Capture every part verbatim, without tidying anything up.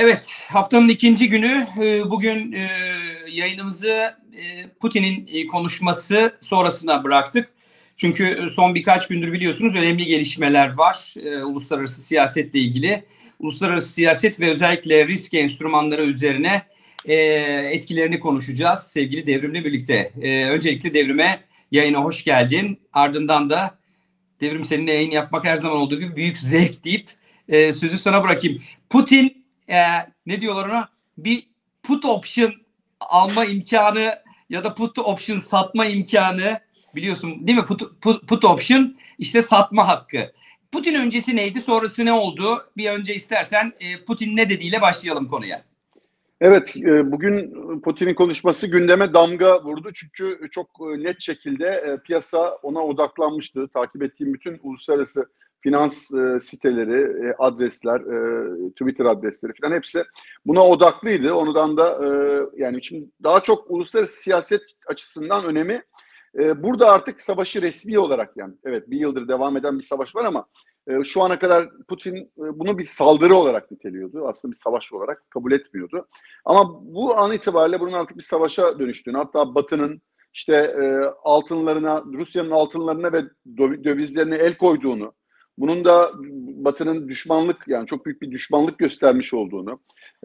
Evet, haftanın ikinci günü. Bugün yayınımızı Putin'in konuşması sonrasına bıraktık. Çünkü son birkaç gündür biliyorsunuz önemli gelişmeler var uluslararası siyasetle ilgili. Uluslararası siyaset ve özellikle risk enstrümanları üzerine etkilerini konuşacağız sevgili Devrim'le birlikte. Öncelikle Devrim'e yayına hoş geldin. Ardından da Devrim, seninle yayın yapmak her zaman olduğu gibi büyük zevk deyip sözü sana bırakayım. Putin Ee, ne diyorlar ona? Bir put option alma imkanı ya da put option satma imkanı, biliyorsun değil mi? Put, put, put option işte satma hakkı. Putin öncesi neydi? Sonrası ne oldu? Bir önce istersen e, Putin ne dediğiyle başlayalım konuya. Evet, bugün Putin'in konuşması gündeme damga vurdu. Çünkü çok net şekilde piyasa ona odaklanmıştı. Takip ettiğim bütün uluslararası finans siteleri, adresler, Twitter adresleri falan hepsi buna odaklıydı. Ondan da yani şimdi daha çok uluslararası siyaset açısından önemi burada artık savaşı resmi olarak, yani evet bir yıldır devam eden bir savaş var ama şu ana kadar Putin bunu bir saldırı olarak niteliyordu. Aslında bir savaş olarak kabul etmiyordu. Ama bu an itibariyle bunun artık bir savaşa dönüştüğünü, hatta Batı'nın işte altınlarına, Rusya'nın altınlarına ve dövizlerine el koyduğunu, bunun da Batı'nın düşmanlık, yani çok büyük bir düşmanlık göstermiş olduğunu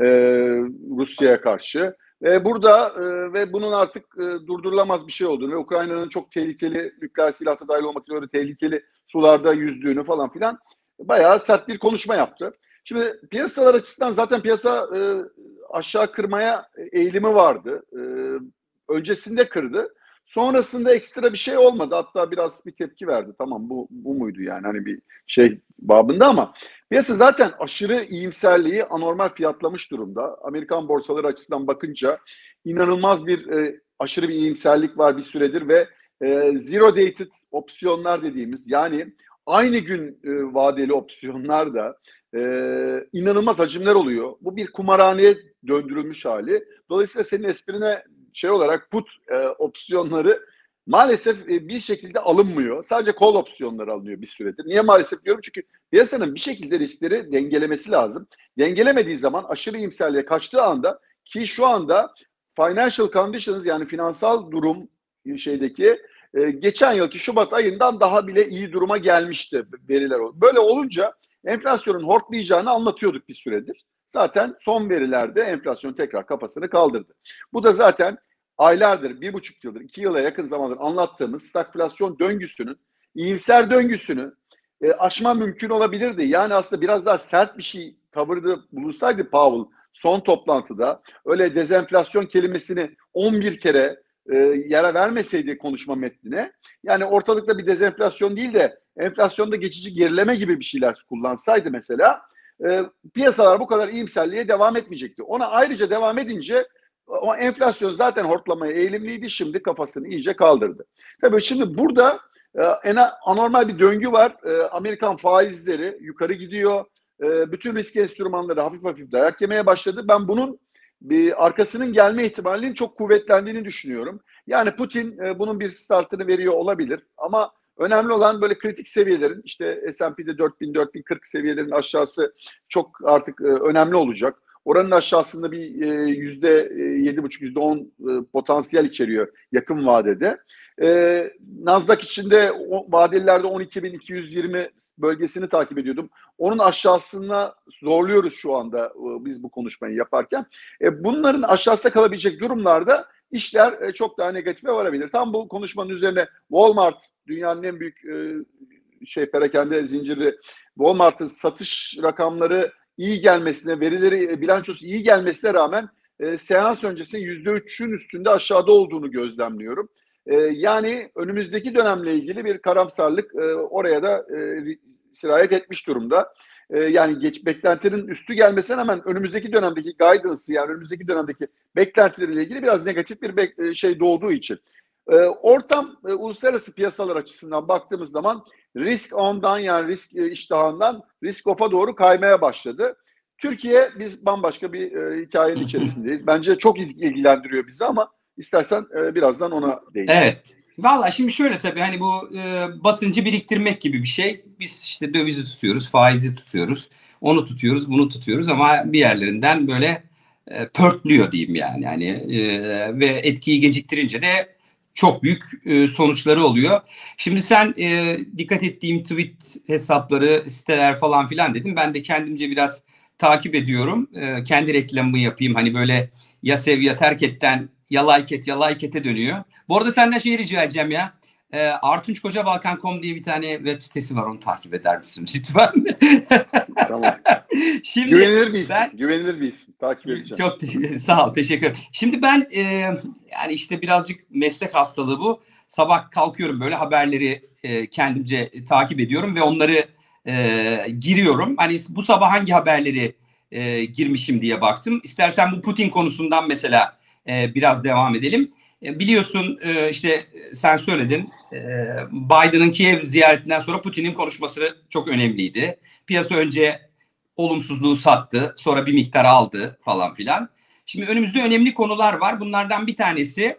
Rusya'ya karşı ve burada e, ve bunun artık e, durdurulamaz bir şey olduğunu ve Ukrayna'nın çok tehlikeli, nükleer silahta dahil olmak üzere tehlikeli sularda yüzdüğünü falan filan bayağı sert bir konuşma yaptı. Şimdi piyasalar açısından zaten piyasa e, aşağı kırmaya eğilimi vardı. E, öncesinde kırdı. Sonrasında ekstra bir şey olmadı. Hatta biraz bir tepki verdi. Tamam, bu bu muydu yani, hani bir şey babında, ama piyasa zaten aşırı iyimserliği anormal fiyatlamış durumda. Amerikan borsaları açısından bakınca inanılmaz bir e, aşırı bir iyimserlik var bir süredir ve e, zero dated opsiyonlar dediğimiz, yani aynı gün e, vadeli opsiyonlar da e, inanılmaz hacimler oluyor. Bu bir kumarhaneye döndürülmüş hali. Dolayısıyla senin esprine şey olarak put e, opsiyonları maalesef e, bir şekilde alınmıyor. Sadece call opsiyonları alınıyor bir süredir. Niye maalesef diyorum? Çünkü piyasanın bir şekilde riskleri dengelemesi lazım. Dengelemediği zaman aşırı iyimserliğe kaçtığı anda, ki şu anda financial conditions, yani finansal durum şeydeki e, geçen yılki Şubat ayından daha bile iyi duruma gelmişti veriler. Böyle olunca enflasyonun hortlayacağını anlatıyorduk bir süredir. Zaten son verilerde enflasyon tekrar kafasını kaldırdı. Bu da zaten aylardır, bir buçuk yıldır, iki yıla yakın zamandır anlattığımız stagflasyon döngüsünün, iyimser döngüsünü e, aşma mümkün olabilirdi. Yani aslında biraz daha sert bir şey tavırda bulunsaydı Powell son toplantıda, öyle dezenflasyon kelimesini on bir kere e, yara vermeseydi konuşma metnine, yani ortalıkta bir dezenflasyon değil de enflasyonda geçici gerileme gibi bir şeyler kullansaydı mesela, e, piyasalar bu kadar iyimserliğe devam etmeyecekti. Ona ayrıca devam edince o enflasyon zaten hortlamaya eğilimliydi, şimdi kafasını iyice kaldırdı. Tabii şimdi burada e, en anormal bir döngü var. E, Amerikan faizleri yukarı gidiyor. E, bütün risk enstrümanları hafif hafif dayak yemeye başladı. Ben bunun bir arkasının gelme ihtimalinin çok kuvvetlendiğini düşünüyorum. Yani Putin e, bunun bir startını veriyor olabilir ama önemli olan böyle kritik seviyelerin, işte S and P'de dört bin dört bin kırk seviyelerin aşağısı çok artık e, önemli olacak. Oranın aşağısında bir e, yüzde yedi buçuk, yüzde on e, potansiyel içeriyor yakın vadede. E, Nasdaq içinde o, vadelilerde on iki bin iki yüz yirmi bölgesini takip ediyordum. Onun aşağısına zorluyoruz şu anda e, biz bu konuşmayı yaparken. E, bunların aşağısında kalabilecek durumlarda işler e, çok daha negatife varabilir. Tam bu konuşmanın üzerine Walmart, dünyanın en büyük e, şey perakende zinciri, Walmart'ın satış rakamları iyi gelmesine, verileri, bilançosu iyi gelmesine rağmen e, seans öncesinde yüzde üçün üstünde aşağıda olduğunu gözlemliyorum. E, yani önümüzdeki dönemle ilgili bir karamsarlık e, oraya da e, sirayet etmiş durumda. E, yani geç beklentinin üstü gelmesine rağmen önümüzdeki dönemdeki guidance'ı, yani önümüzdeki dönemdeki beklentileriyle ilgili biraz negatif bir bek- şey doğduğu için. E, ortam e, uluslararası piyasalar açısından baktığımız zaman risk on'dan, yani risk iştahından risk off'a doğru kaymaya başladı. Türkiye, biz bambaşka bir e, hikayenin içerisindeyiz. Bence çok ilgilendiriyor bizi ama istersen e, birazdan ona değinelim. Evet. Valla şimdi şöyle tabii hani bu e, basıncı biriktirmek gibi bir şey. Biz işte dövizi tutuyoruz, faizi tutuyoruz, onu tutuyoruz, bunu tutuyoruz ama bir yerlerinden böyle e, pörtlüyor diyeyim yani. Yani e, ve etkiyi geciktirince de çok büyük e, sonuçları oluyor. Şimdi sen e, dikkat ettiğim tweet hesapları, siteler falan filan dedim. Ben de kendimce biraz takip ediyorum. E, kendi reklamımı yapayım. Hani böyle ya sev ya terk etten ya like et ya like ete dönüyor. Bu arada senden şey rica edeceğim ya. E, artunç koca balkan nokta com diye bir tane web sitesi var. Onu takip eder misin lütfen? Tamam. Şimdi Güvenilir bir isim. ben Güvenilir bir isim. Takip edeceğim. çok sağ ol, teşekkür ederim. Şimdi ben e, yani işte birazcık meslek hastalığı bu. Sabah kalkıyorum böyle haberleri e, kendimce takip ediyorum ve onları e, giriyorum. Hani bu sabah hangi haberleri e, girmişim diye baktım. İstersen bu Putin konusundan mesela e, biraz devam edelim. E, biliyorsun e, işte sen söyledin. E, Biden'ın Kiev ziyaretinden sonra Putin'in konuşması çok önemliydi. Piyasa önce olumsuzluğu sattı. Sonra bir miktar aldı falan filan. Şimdi önümüzde önemli konular var. Bunlardan bir tanesi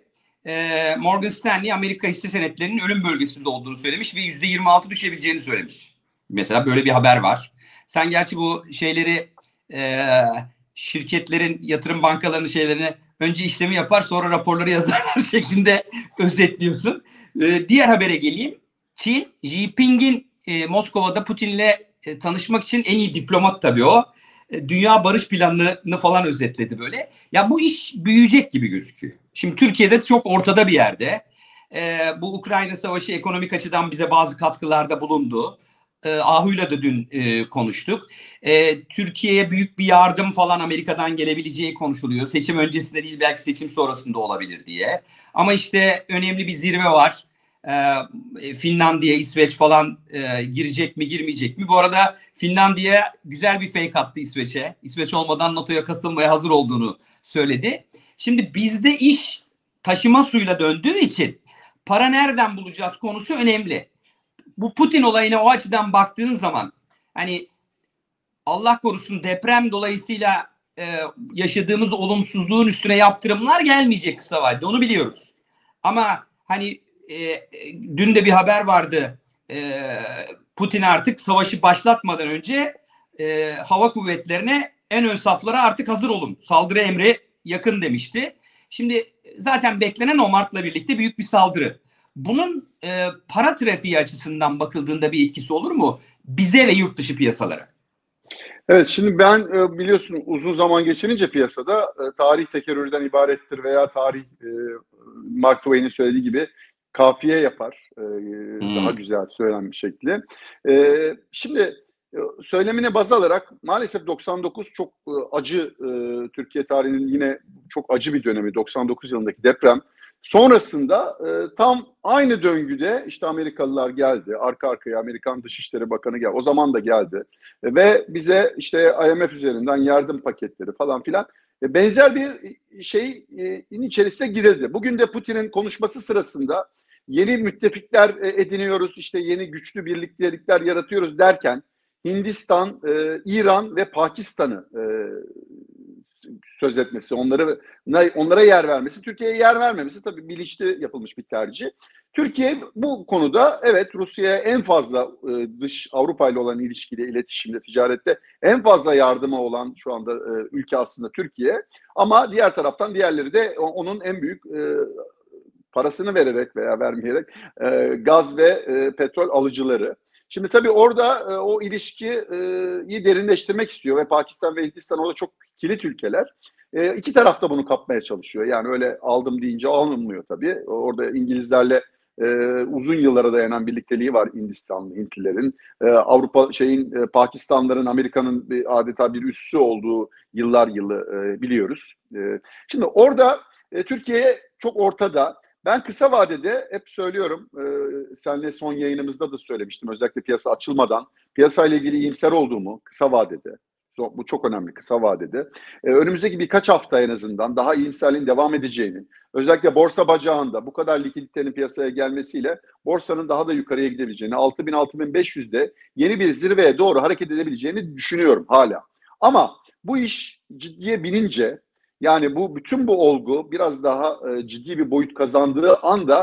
e, Morgan Stanley Amerika hisse senetlerinin ölüm bölgesinde olduğunu söylemiş ve yüzde yirmi altı düşebileceğini söylemiş. Mesela böyle bir haber var. Sen gerçi bu şeyleri e, şirketlerin, yatırım bankalarının şeylerini önce işlemi yapar sonra raporları yazarlar şeklinde özetliyorsun. E, diğer habere geleyim. Çin, Xi Jinping'in e, Moskova'da Putin'le e, tanışmak için en iyi diplomat tabii o. E, dünya barış planını falan özetledi böyle. Ya bu iş büyüyecek gibi gözüküyor. Şimdi Türkiye'de çok ortada bir yerde. E, bu Ukrayna Savaşı ekonomik açıdan bize bazı katkılarda bulundu. E, Ahu'yla da dün e, konuştuk. E, Türkiye'ye büyük bir yardım falan Amerika'dan gelebileceği konuşuluyor. Seçim öncesinde değil belki seçim sonrasında olabilir diye. Ama işte önemli bir zirve var. E, Finlandiya, İsveç falan e, girecek mi girmeyecek mi? Bu arada Finlandiya güzel bir fake attı İsveç'e. İsveç olmadan NATO'ya katılmaya hazır olduğunu söyledi. Şimdi bizde iş taşıma suyla döndüğü için para nereden bulacağız konusu önemli. Bu Putin olayına o açıdan baktığın zaman hani Allah korusun deprem dolayısıyla e, yaşadığımız olumsuzluğun üstüne yaptırımlar gelmeyecek kısa vadede. Onu biliyoruz. Ama hani e, dün de bir haber vardı. E, Putin artık savaşı başlatmadan önce e, hava kuvvetlerine en ön saflara artık hazır olun. Saldırı emri yakın demişti. Şimdi zaten beklenen o Mart'la birlikte büyük bir saldırı. Bunun e, para trafiği açısından bakıldığında bir etkisi olur mu? Bize ve yurt dışı piyasalara. Evet, şimdi ben e, biliyorsun uzun zaman geçirince piyasada e, tarih tekerrürden ibarettir veya tarih e, Mark Twain'in söylediği gibi kafiye yapar. E, Hmm. Daha güzel söylenmiş şekli. E, şimdi e, söylemine baz alarak maalesef doksan dokuz çok e, acı e, Türkiye tarihinin yine çok acı bir dönemi doksan dokuz yılındaki deprem. Sonrasında e, tam aynı döngüde işte Amerikalılar geldi. Arka arkaya Amerikan Dışişleri Bakanı geldi. O zaman da geldi. E, ve bize işte I M F üzerinden yardım paketleri falan filan e, benzer bir şeyin içerisine girildi. Bugün de Putin'in konuşması sırasında yeni müttefikler e, ediniyoruz, işte yeni güçlü birliktelikler yaratıyoruz derken Hindistan, e, İran ve Pakistan'ı e, söz etmesi, onları onlara yer vermesi, Türkiye'ye yer vermemesi tabii bilinçli yapılmış bir tercih. Türkiye bu konuda evet Rusya'ya en fazla e, dış Avrupa ile olan ilişkide, iletişimde, ticarette en fazla yardımı olan şu anda e, ülke aslında Türkiye. Ama diğer taraftan diğerleri de onun en büyük e, parasını vererek veya vermeyerek e, gaz ve e, petrol alıcıları. Şimdi tabii orada e, o ilişkiyi derinleştirmek istiyor ve Pakistan ve Hindistan orada çok kilit ülkeler. E, iki taraf da bunu kapmaya çalışıyor. Yani öyle aldım deyince alınmıyor tabii. Orada İngilizlerle e, uzun yıllara dayanan birlikteliği var Hindistanlı, Hintlilerin. E, Avrupa şeyin e, Pakistanlıların Amerika'nın bir, adeta bir üssü olduğu yıllar yılı e, biliyoruz. E, şimdi orada e, Türkiye çok ortada. Ben kısa vadede hep söylüyorum, e, seninle son yayınımızda da söylemiştim, özellikle piyasa açılmadan, piyasayla ilgili iyimser olduğumu kısa vadede, bu çok önemli kısa vadede, e, önümüzdeki birkaç hafta en azından daha iyimserliğin devam edeceğini, özellikle borsa bacağında bu kadar likiditenin piyasaya gelmesiyle borsanın daha da yukarıya gidebileceğini, altı bin altı bin beş yüzde yeni bir zirveye doğru hareket edebileceğini düşünüyorum hala. Ama bu iş ciddiye binince, yani bu bütün bu olgu biraz daha e, ciddi bir boyut kazandığı anda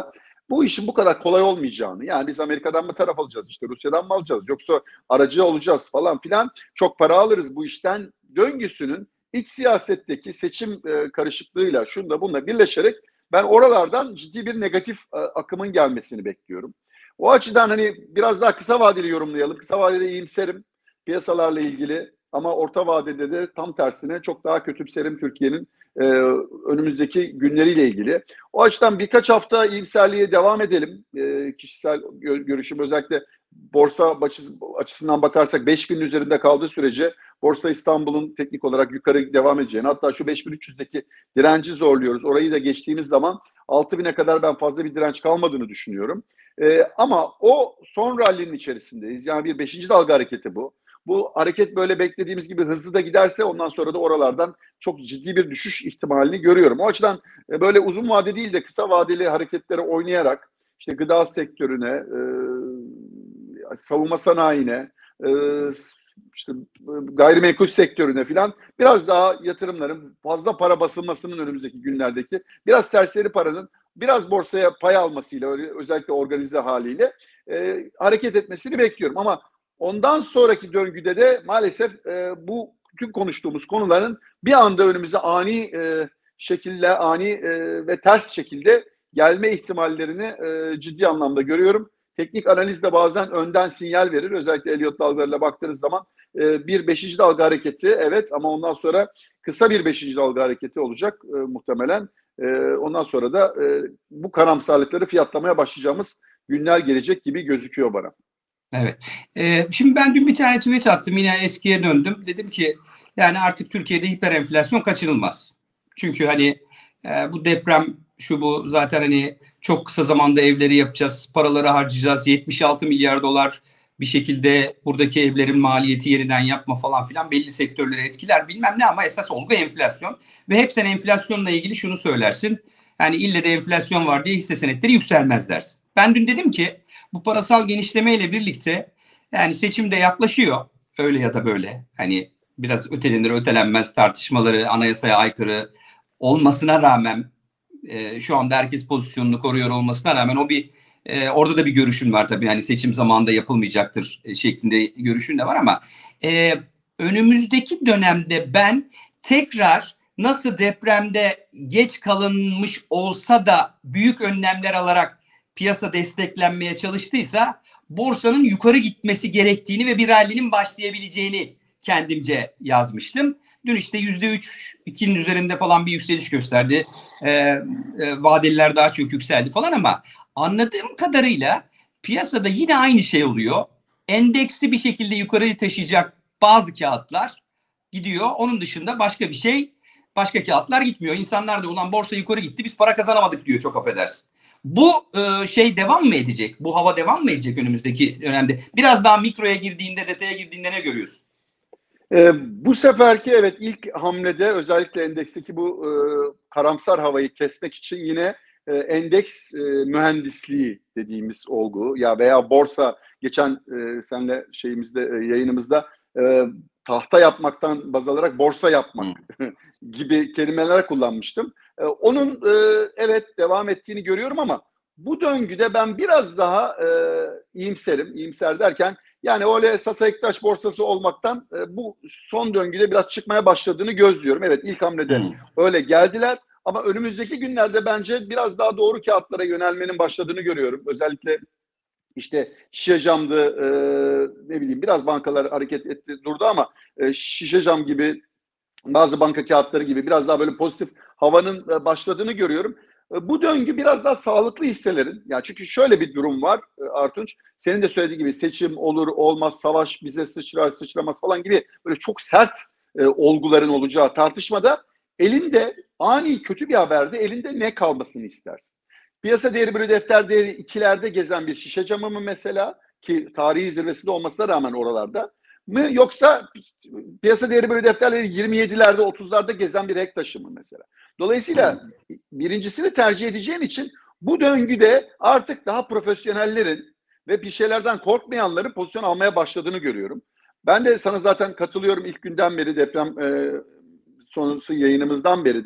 bu işin bu kadar kolay olmayacağını, yani biz Amerika'dan mı taraf alacağız, işte Rusya'dan mı alacağız, yoksa aracı olacağız falan filan, çok para alırız bu işten döngüsünün iç siyasetteki seçim e, karışıklığıyla şunda bununla birleşerek ben oralardan ciddi bir negatif e, akımın gelmesini bekliyorum. O açıdan hani biraz daha kısa vadeli yorumlayalım. Kısa vadede iyimserim piyasalarla ilgili, ama orta vadede de tam tersine çok daha kötümserim Türkiye'nin e, önümüzdeki günleriyle ilgili. O açıdan birkaç hafta iyimserliğe devam edelim. E, kişisel gö- görüşüm, özellikle borsa açısından bakarsak beş binin üzerinde kaldığı sürece Borsa İstanbul'un teknik olarak yukarı devam edeceğini, hatta şu beş bin üç yüzdeki direnci zorluyoruz. Orayı da geçtiğimiz zaman altı bine kadar ben fazla bir direnç kalmadığını düşünüyorum. Ee, ama o son rallinin içerisindeyiz. Yani bir beşinci dalga hareketi bu. Bu hareket böyle beklediğimiz gibi hızlı da giderse ondan sonra da oralardan çok ciddi bir düşüş ihtimalini görüyorum. O açıdan e, böyle uzun vade değil de kısa vadeli hareketlere oynayarak işte gıda sektörüne, e, savunma sanayine, e, işte gayrimenkul sektörüne falan biraz daha yatırımların, fazla para basılmasının önümüzdeki günlerdeki, biraz serseri paranın biraz borsaya pay almasıyla, özellikle organize haliyle e, hareket etmesini bekliyorum. Ama ondan sonraki döngüde de maalesef e, bu tüm konuştuğumuz konuların bir anda önümüze ani e, şekilde, ani e, ve ters şekilde gelme ihtimallerini e, ciddi anlamda görüyorum. Teknik analiz de bazen önden sinyal verir. Özellikle Elliott dalgalarıyla baktığınız zaman e, bir beşinci dalga hareketi, evet, ama ondan sonra kısa bir beşinci dalga hareketi olacak e, muhtemelen. E, ondan sonra da e, bu karamsarlıkları fiyatlamaya başlayacağımız günler gelecek gibi gözüküyor bana. Evet. Ee, şimdi ben dün bir tane tweet attım. Yine eskiye döndüm. Dedim ki yani artık Türkiye'de hiper enflasyon kaçınılmaz. Çünkü hani e, bu deprem şu bu zaten hani çok kısa zamanda evleri yapacağız. Paraları harcayacağız. yetmiş altı milyar dolar bir şekilde buradaki evlerin maliyeti yeniden yapma falan filan belli sektörleri etkiler bilmem ne, ama esas olgu enflasyon. Ve hep sen enflasyonla ilgili şunu söylersin. Yani ille de enflasyon var diye hisse senetleri yükselmez dersin. Ben dün dedim ki bu parasal genişlemeyle birlikte yani seçim de yaklaşıyor öyle ya da böyle. Hani biraz ötelenir ötelenmez tartışmaları anayasaya aykırı olmasına rağmen e, şu anda herkes pozisyonunu koruyor olmasına rağmen o bir e, orada da bir görüşün var tabii. Hani seçim zamanında yapılmayacaktır e, şeklinde görüşün de var, ama e, önümüzdeki dönemde ben tekrar nasıl depremde geç kalınmış olsa da büyük önlemler alarak piyasa desteklenmeye çalıştıysa borsanın yukarı gitmesi gerektiğini ve bir rallinin başlayabileceğini kendimce yazmıştım. Dün işte yüzde üç, ikinin üzerinde falan bir yükseliş gösterdi. Ee, e, vadeliler daha çok yükseldi falan, ama anladığım kadarıyla piyasada yine aynı şey oluyor. Endeksi bir şekilde yukarı taşıyacak bazı kağıtlar gidiyor. Onun dışında başka bir şey, başka kağıtlar gitmiyor. İnsanlar da ulan borsa yukarı gitti, biz para kazanamadık diyor, çok affedersin. Bu e, şey devam mı edecek? Bu hava devam mı edecek önümüzdeki dönemde? Biraz daha mikroya girdiğinde, detaya girdiğinde ne görüyorsun? E, bu seferki evet ilk hamlede özellikle endeksteki bu e, karamsar havayı kesmek için yine e, endeks e, mühendisliği dediğimiz olgu ya veya borsa, geçen e, senle şeyimizde e, yayınımızda e, tahta yapmaktan baz alarak borsa yapmak gibi kelimeler kullanmıştım. E, onun e, evet devam ettiğini görüyorum, ama bu döngüde ben biraz daha e, iyimserim. İyimser derken yani öyle Sasa Ektaş borsası olmaktan e, bu son döngüde biraz çıkmaya başladığını gözlüyorum. Evet, ilk hamlede hmm. öyle geldiler, ama önümüzdeki günlerde bence biraz daha doğru kağıtlara yönelmenin başladığını görüyorum. Özellikle işte şişe camdı, e, ne bileyim biraz bankalar hareket etti durdu, ama e, şişe cam gibi, bazı banka kağıtları gibi biraz daha böyle pozitif havanın e, başladığını görüyorum. Bu döngü biraz daha sağlıklı hisselerin, yani çünkü şöyle bir durum var Artunç, senin de söylediğin gibi seçim olur olmaz, savaş bize sıçrar sıçramaz falan gibi böyle çok sert e, olguların olacağı tartışmada elinde ani kötü bir haberde elinde ne kalmasını istersin? Piyasa değeri bölü defter değeri ikilerde gezen bir şişe camı mı mesela, ki tarihi zirvesinde olmasına rağmen oralarda mı, yoksa piyasa değeri bölü defterleri yirmi yedilerde otuzlarda gezen bir ek taşı mı mesela? Dolayısıyla birincisini tercih edeceğin için bu döngüde artık daha profesyonellerin ve bir şeylerden korkmayanların pozisyon almaya başladığını görüyorum. Ben de sana zaten katılıyorum ilk günden beri, deprem e, sonrası yayınımızdan beri de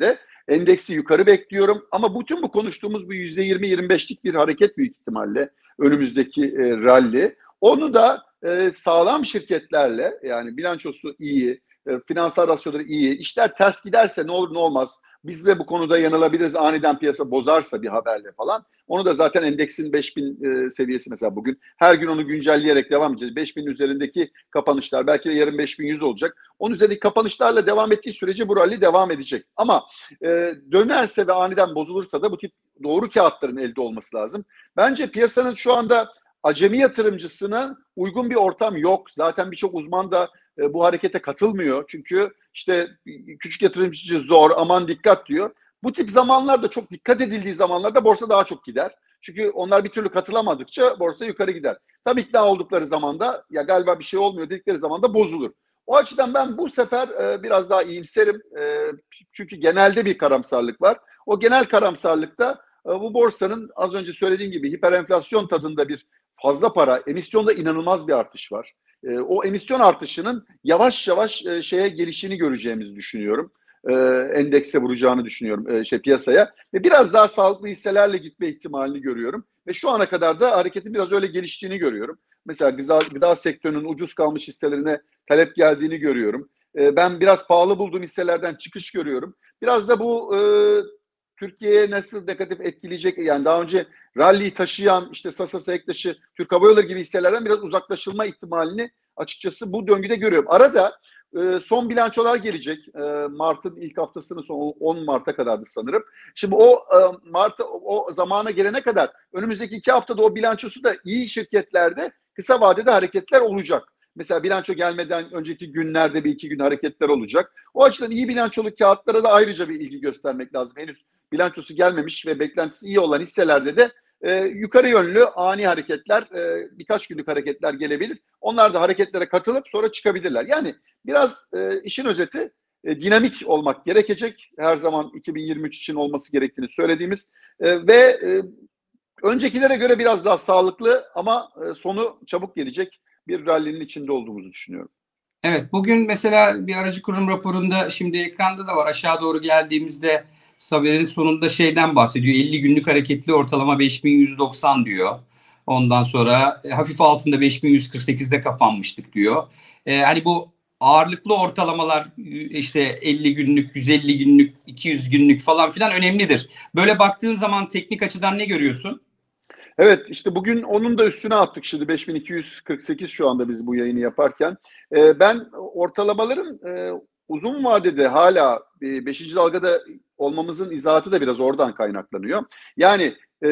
Endeksi yukarı bekliyorum ama bütün bu konuştuğumuz bu yüzde yirmi yirmi beşlik bir hareket büyük ihtimalle önümüzdeki e, rally. Onu da e, sağlam şirketlerle, yani bilançosu iyi, e, finansal rasyoları iyi, işler ters giderse ne olur ne olmaz, biz de bu konuda yanılabiliriz, aniden piyasa bozarsa bir haberle falan. Onu da zaten endeksin beş bin e, seviyesi mesela bugün. Her gün onu güncelleyerek devam edeceğiz. beş bin üzerindeki kapanışlar, belki de yarın beş bin yüz olacak. Onun üzerindeki kapanışlarla devam ettiği sürece bu rally devam edecek. Ama e, dönerse ve aniden bozulursa da bu tip doğru kağıtların elde olması lazım. Bence piyasanın şu anda acemi yatırımcısına uygun bir ortam yok. Zaten birçok uzman da e, bu harekete katılmıyor. Çünkü işte küçük yatırımcı zor, aman dikkat diyor. Bu tip zamanlarda, çok dikkat edildiği zamanlarda borsa daha çok gider. Çünkü onlar bir türlü katılamadıkça borsa yukarı gider. Tam ikna oldukları zamanda, ya galiba bir şey olmuyor dedikleri zaman da bozulur. O açıdan ben bu sefer e, biraz daha iyimserim. E, çünkü genelde bir karamsarlık var. O genel karamsarlıkta e, bu borsanın az önce söylediğim gibi hiperenflasyon tadında bir fazla para, emisyonda inanılmaz bir artış var. E, o emisyon artışının yavaş yavaş e, şeye gelişini göreceğimizi düşünüyorum. E, endekse vuracağını düşünüyorum e, şey piyasaya ve biraz daha sağlıklı hisselerle gitme ihtimalini görüyorum ve şu ana kadar da hareketin biraz öyle geliştiğini görüyorum. Mesela gıda, gıda sektörünün ucuz kalmış hisselerine talep geldiğini görüyorum. E, ben biraz pahalı bulduğum hisselerden çıkış görüyorum. Biraz da bu e, Türkiye'ye nasıl negatif etkileyecek, yani daha önce rally'yi taşıyan işte Sasa Sektaş'ı, Türk Hava Yolları gibi hisselerden biraz uzaklaşılma ihtimalini açıkçası bu döngüde görüyorum. Arada e, son bilançolar gelecek. E, Mart'ın ilk haftasının sonu on Mart'a kadardı sanırım. Şimdi o e, Mart o zamana gelene kadar önümüzdeki iki haftada o bilançosu da iyi şirketlerde kısa vadede hareketler olacak. Mesela bilanço gelmeden önceki günlerde bir iki gün hareketler olacak. O açıdan iyi bilançolu kağıtlara da ayrıca bir ilgi göstermek lazım. Henüz bilançosu gelmemiş ve beklentisi iyi olan hisselerde de e, yukarı yönlü ani hareketler, e, birkaç günlük hareketler gelebilir. Onlar da hareketlere katılıp sonra çıkabilirler. Yani biraz e, işin özeti e, dinamik olmak gerekecek. Her zaman iki bin yirmi üç için olması gerektiğini söylediğimiz e, ve e, öncekilere göre biraz daha sağlıklı ama e, sonu çabuk gelecek bir rally'nin içinde olduğumuzu düşünüyorum. Evet, bugün mesela bir aracı kurum raporunda, şimdi ekranda da var, aşağı doğru geldiğimizde haberin sonunda şeyden bahsediyor. elli günlük hareketli ortalama beş bin yüz doksan diyor. Ondan sonra e, hafif altında beş bin yüz kırk sekizde kapanmıştık diyor. E, hani bu ağırlıklı ortalamalar işte elli günlük, yüz elli günlük, iki yüz günlük falan filan önemlidir. Böyle baktığın zaman teknik açıdan ne görüyorsun? Evet, işte bugün onun da üstüne attık şimdi beş bin iki yüz kırk sekiz şu anda biz bu yayını yaparken. Ee, ben ortalamaların e, uzun vadede hala e, beşinci dalgada olmamızın izahatı da biraz oradan kaynaklanıyor. Yani e,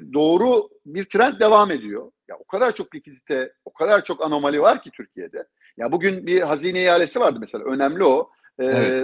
doğru bir trend devam ediyor. Ya o kadar çok likidite, o kadar çok anomali var ki Türkiye'de. Ya bugün bir hazine ihalesi vardı mesela, önemli o. Ee, Evet.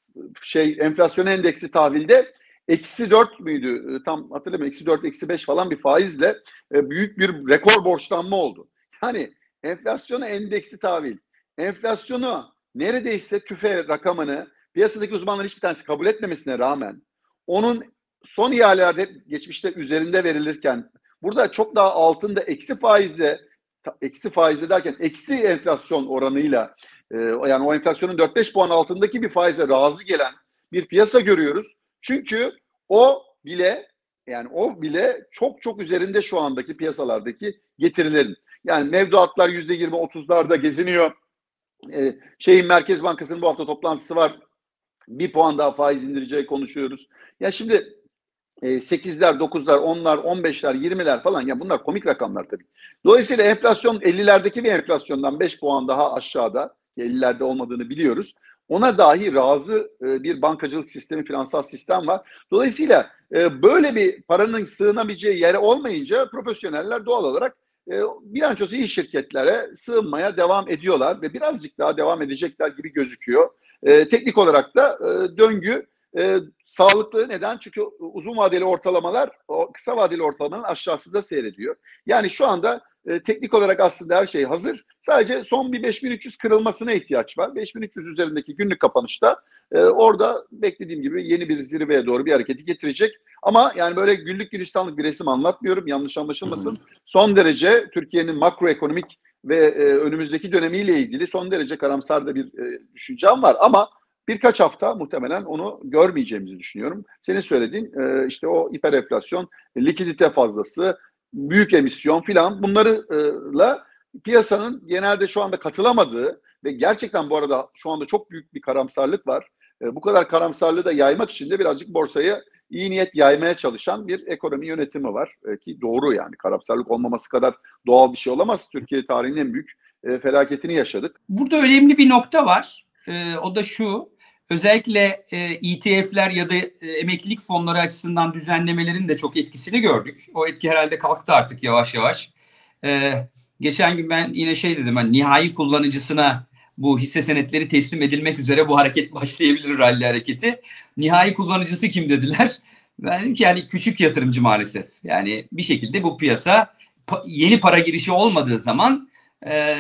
Şey, enflasyon endeksi tahvilde eksi dört müydü? Tam hatırlamıyorum. Eksi dört, eksi beş falan bir faizle e, büyük bir rekor borçlanma oldu. Yani enflasyona endeksli tahvil, enflasyonu neredeyse tüfe rakamını piyasadaki uzmanların hiçbir tanesi kabul etmemesine rağmen onun son ihalelerde geçmişte üzerinde verilirken burada çok daha altında eksi faizle, eksi faizle derken eksi enflasyon oranıyla, e, yani o enflasyonun dört beş puan altındaki bir faize razı gelen bir piyasa görüyoruz. Çünkü o bile, yani o bile çok çok üzerinde şu andaki piyasalardaki getirilerin. Yani mevduatlar yüzde yirmi otuzlarda geziniyor. Ee, şeyin Merkez Bankası'nın bu hafta toplantısı var. Bir puan daha faiz indireceği konuşuyoruz. Ya şimdi e, sekizler, dokuzlar, onlar, on beşler, yirmiler falan, ya bunlar komik rakamlar tabii. Dolayısıyla enflasyon ellilerdeki bir enflasyondan beş puan daha aşağıda, ellilerde olmadığını biliyoruz. Ona dahi razı e, bir bankacılık sistemi, finansal sistem var. Dolayısıyla e, böyle bir paranın sığınabileceği yere olmayınca profesyoneller doğal olarak e, bilançosu iyi şirketlere sığınmaya devam ediyorlar ve birazcık daha devam edecekler gibi gözüküyor. E, teknik olarak da e, döngü e, sağlıklı. Neden? Çünkü uzun vadeli ortalamalar o kısa vadeli ortalamanın aşağısında seyrediyor. Yani şu anda e, teknik olarak aslında her şey hazır. Sadece son bir beş bin üç yüz kırılmasına ihtiyaç var. beş bin üç yüz üzerindeki günlük kapanışta e, orada beklediğim gibi yeni bir zirveye doğru bir hareketi getirecek. Ama yani böyle güllük gülistanlık bir resim anlatmıyorum. Yanlış anlaşılmasın. Hı hı. Son derece Türkiye'nin makroekonomik ve e, önümüzdeki dönemiyle ilgili son derece karamsar da bir e, düşüncem var. Ama birkaç hafta muhtemelen onu görmeyeceğimizi düşünüyorum. Senin söylediğin e, işte o hiperenflasyon, likidite fazlası, büyük emisyon filan bunlarla piyasanın genelde şu anda katılamadığı ve gerçekten bu arada şu anda çok büyük bir karamsarlık var. E, bu kadar karamsarlığı da yaymak için de birazcık borsaya iyi niyet yaymaya çalışan bir ekonomi yönetimi var. E, ki doğru yani karamsarlık olmaması kadar doğal bir şey olamaz. Türkiye tarihinin en büyük e, felaketini yaşadık. Burada önemli bir nokta var. E, o da şu. Özellikle e, E T F'ler ya da e, emeklilik fonları açısından düzenlemelerin de çok etkisini gördük. O etki herhalde kalktı artık yavaş yavaş. E, geçen gün ben yine şey dedim, hani nihai kullanıcısına bu hisse senetleri teslim edilmek üzere bu hareket başlayabilir, rally hareketi. Nihai kullanıcısı kim dediler? Ben dedim ki yani küçük yatırımcı maalesef. Yani bir şekilde bu piyasa yeni para girişi olmadığı zaman e,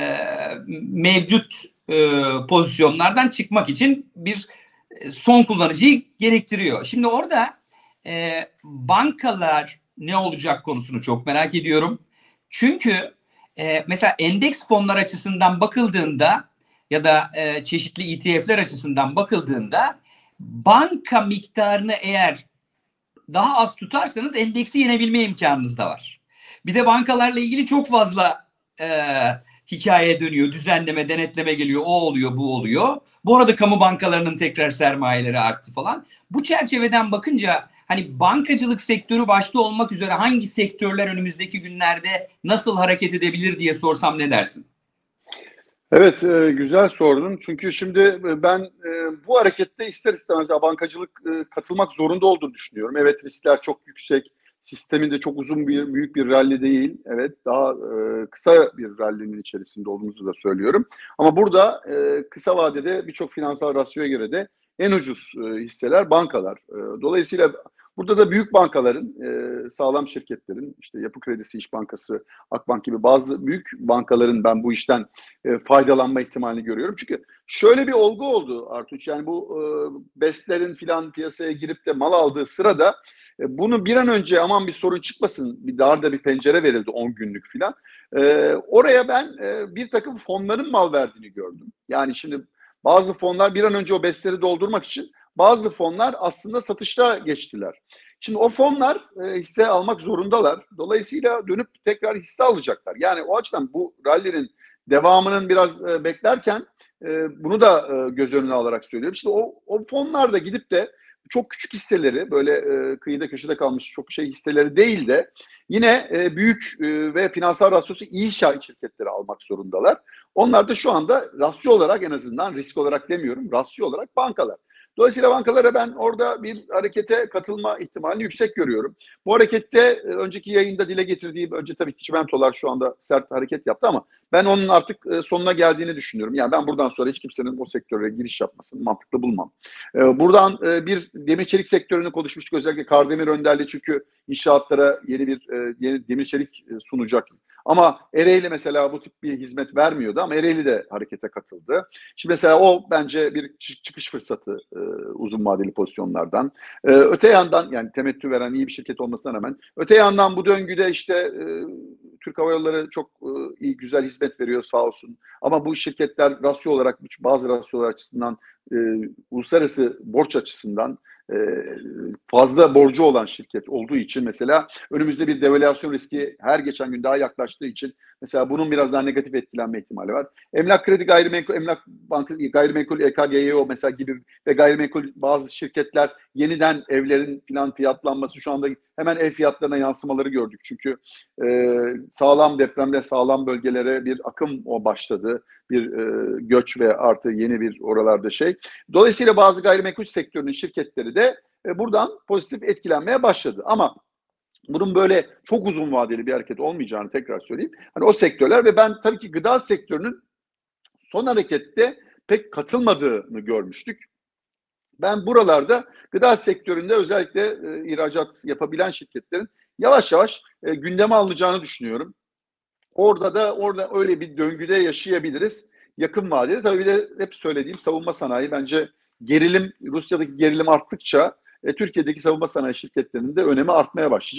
mevcut e, pozisyonlardan çıkmak için bir e, son kullanıcıyı gerektiriyor. Şimdi orada e, bankalar ne olacak konusunu çok merak ediyorum. Çünkü e, mesela endeks fonlar açısından bakıldığında ya da e, çeşitli E T F'ler açısından bakıldığında banka miktarını eğer daha az tutarsanız endeksi yenebilme imkanınız da var. Bir de bankalarla ilgili çok fazla e, hikaye dönüyor. Düzenleme, denetleme geliyor. O oluyor, bu oluyor. Bu arada kamu bankalarının tekrar sermayeleri arttı falan. Bu çerçeveden bakınca hani bankacılık sektörü başta olmak üzere hangi sektörler önümüzdeki günlerde nasıl hareket edebilir diye sorsam ne dersin? Evet, e, güzel sordun. Çünkü şimdi ben e, bu harekette ister istemez ya, bankacılık e, katılmak zorunda olduğunu düşünüyorum. Evet, riskler çok yüksek. Sistemin de çok uzun bir, büyük bir rally değil. Evet, daha e, kısa bir rally'nin içerisinde olduğumuzu da söylüyorum. Ama burada e, kısa vadede birçok finansal rasyoya göre de en ucuz e, hisseler bankalar. E, dolayısıyla burada da büyük bankaların, e, sağlam şirketlerin, işte Yapı Kredisi, İş Bankası, Akbank gibi bazı büyük bankaların ben bu işten e, faydalanma ihtimalini görüyorum. Çünkü şöyle bir olgu oldu Artuç, yani bu e, BES'lerin filan piyasaya girip de mal aldığı sırada e, bunu bir an önce aman bir sorun çıkmasın, bir darda bir pencere verildi on günlük filan. E, oraya ben e, bir takım fonların mal verdiğini gördüm. Yani şimdi bazı fonlar bir an önce o BES'leri doldurmak için bazı fonlar aslında satışta geçtiler. Şimdi o fonlar e, hisse almak zorundalar. Dolayısıyla dönüp tekrar hisse alacaklar. Yani o açıdan bu rally'nin devamının biraz e, beklerken e, bunu da e, göz önüne alarak söylüyorum. İşte o, o fonlar da gidip de çok küçük hisseleri, böyle e, kıyıda köşede kalmış çok şey hisseleri değil de yine e, büyük e, ve finansal rasyosu iyi şirketleri almak zorundalar. Onlar da şu anda rasyo olarak, en azından risk olarak demiyorum, rasyo olarak bankalar. Dolayısıyla bankalara ben orada bir harekete katılma ihtimalini yüksek görüyorum. Bu harekette e, önceki yayında dile getirdiğim, önce tabii ki çimentolar şu anda sert hareket yaptı ama ben onun artık e, sonuna geldiğini düşünüyorum. Yani ben buradan sonra hiç kimsenin o sektöre giriş yapmasını mantıklı bulmam. E, buradan e, bir demir çelik sektörünü konuşmuştuk, özellikle Kardemir önderliği, çünkü inşaatlara yeni bir e, yeni demir çelik e, sunacak. Ama Ereğli mesela bu tip bir hizmet vermiyordu ama Ereğli de harekete katıldı. Şimdi mesela o bence bir çıkış fırsatı e, uzun vadeli pozisyonlardan. E, öte yandan, yani temettü veren iyi bir şirket olmasına rağmen, öte yandan bu döngüde işte e, Türk Hava Yolları çok e, iyi, güzel hizmet veriyor sağ olsun. Ama bu şirketler rasyo olarak, bazı rasyolar açısından, e, uluslararası borç açısından fazla borcu olan şirket olduğu için mesela önümüzde bir devalüasyon riski her geçen gün daha yaklaştığı için mesela bunun biraz daha negatif etkilenme ihtimali var. Emlak Kredi Gayrimenkul, Emlak Bankası, Gayrimenkul, E K G Y O mesela gibi ve gayrimenkul bazı şirketler yeniden evlerin filan fiyatlanması, şu anda hemen ev fiyatlarına yansımaları gördük. Çünkü e, sağlam depremde sağlam bölgelere bir akım o başladı. Bir e, göç ve artı yeni bir oralarda şey. Dolayısıyla bazı gayrimenkul sektörünün şirketleri de e, buradan pozitif etkilenmeye başladı. Ama bunun böyle çok uzun vadeli bir hareket olmayacağını tekrar söyleyeyim. Hani o sektörler ve ben tabii ki gıda sektörünün son harekette pek katılmadığını görmüştük. Ben buralarda gıda sektöründe özellikle e, ihracat yapabilen şirketlerin yavaş yavaş e, gündeme alınacağını düşünüyorum. Orada da orada öyle bir döngüde yaşayabiliriz yakın vadede. Tabii bir de hep söylediğim savunma sanayi, bence gerilim, Rusya'daki gerilim arttıkça e, Türkiye'deki savunma sanayi şirketlerinin de önemi artmaya başlayacak.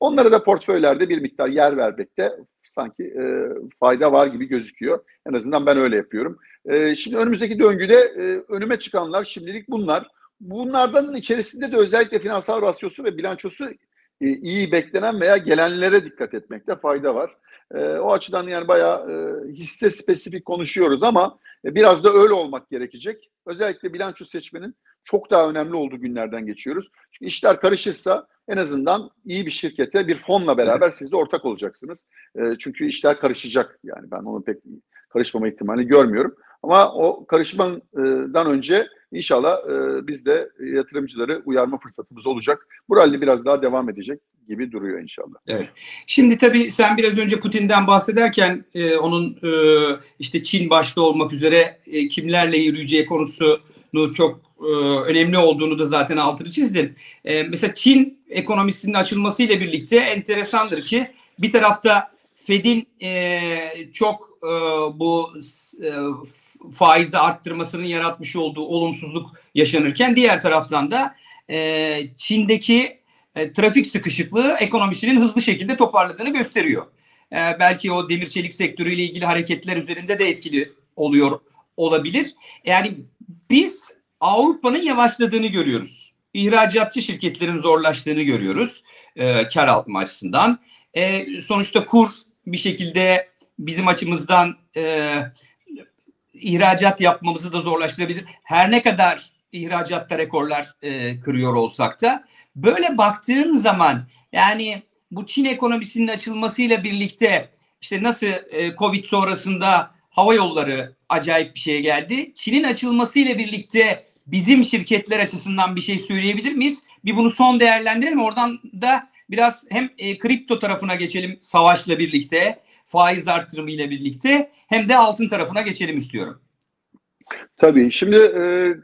Onlara da portföylerde bir miktar yer vermekte sanki e, fayda var gibi gözüküyor. En azından ben öyle yapıyorum. E, şimdi önümüzdeki döngüde e, önüme çıkanlar şimdilik bunlar. Bunlardan içerisinde de özellikle finansal rasyosu ve bilançosu e, iyi beklenen veya gelenlere dikkat etmekte fayda var. E, o açıdan yani bayağı e, hisse spesifik konuşuyoruz ama e, biraz da öyle olmak gerekecek. Özellikle bilanço seçmenin çok daha önemli olduğu günlerden geçiyoruz. Çünkü işler karışırsa en azından iyi bir şirkete bir fonla beraber siz de ortak olacaksınız. E, çünkü işler karışacak. Yani ben onu pek karışmama ihtimali görmüyorum. Ama o karışmadan önce inşallah e, biz de yatırımcıları uyarma fırsatımız olacak. Bu rally biraz daha devam edecek gibi duruyor inşallah. Evet. Şimdi tabii sen biraz önce Putin'den bahsederken e, onun e, işte Çin başta olmak üzere e, kimlerle yürüyeceği konusunu çok e, önemli olduğunu da zaten altını çizdin. E, mesela Çin ekonomisinin açılmasıyla birlikte enteresandır ki bir tarafta Fed'in e, çok e, bu e, faizi arttırmasının yaratmış olduğu olumsuzluk yaşanırken diğer taraftan da e, Çin'deki E, trafik sıkışıklığı ekonomisinin hızlı şekilde toparladığını gösteriyor. E, belki o demir çelik sektörüyle ilgili hareketler üzerinde de etkili oluyor olabilir. Yani biz Avrupa'nın yavaşladığını görüyoruz. İhracatçı şirketlerin zorlaştığını görüyoruz e, kar alma açısından. E, sonuçta kur bir şekilde bizim açımızdan e, ihracat yapmamızı da zorlaştırabilir. Her ne kadar ihracatta rekorlar e, kırıyor olsak da böyle baktığın zaman yani bu Çin ekonomisinin açılmasıyla birlikte işte nasıl e, Covid sonrasında hava yolları acayip bir şeye geldi. Çin'in açılmasıyla birlikte bizim şirketler açısından bir şey söyleyebilir miyiz? Bir bunu son değerlendirelim. Oradan da biraz hem e, kripto tarafına geçelim savaşla birlikte, faiz artırımıyla birlikte hem de altın tarafına geçelim istiyorum. Tabii. Şimdi e,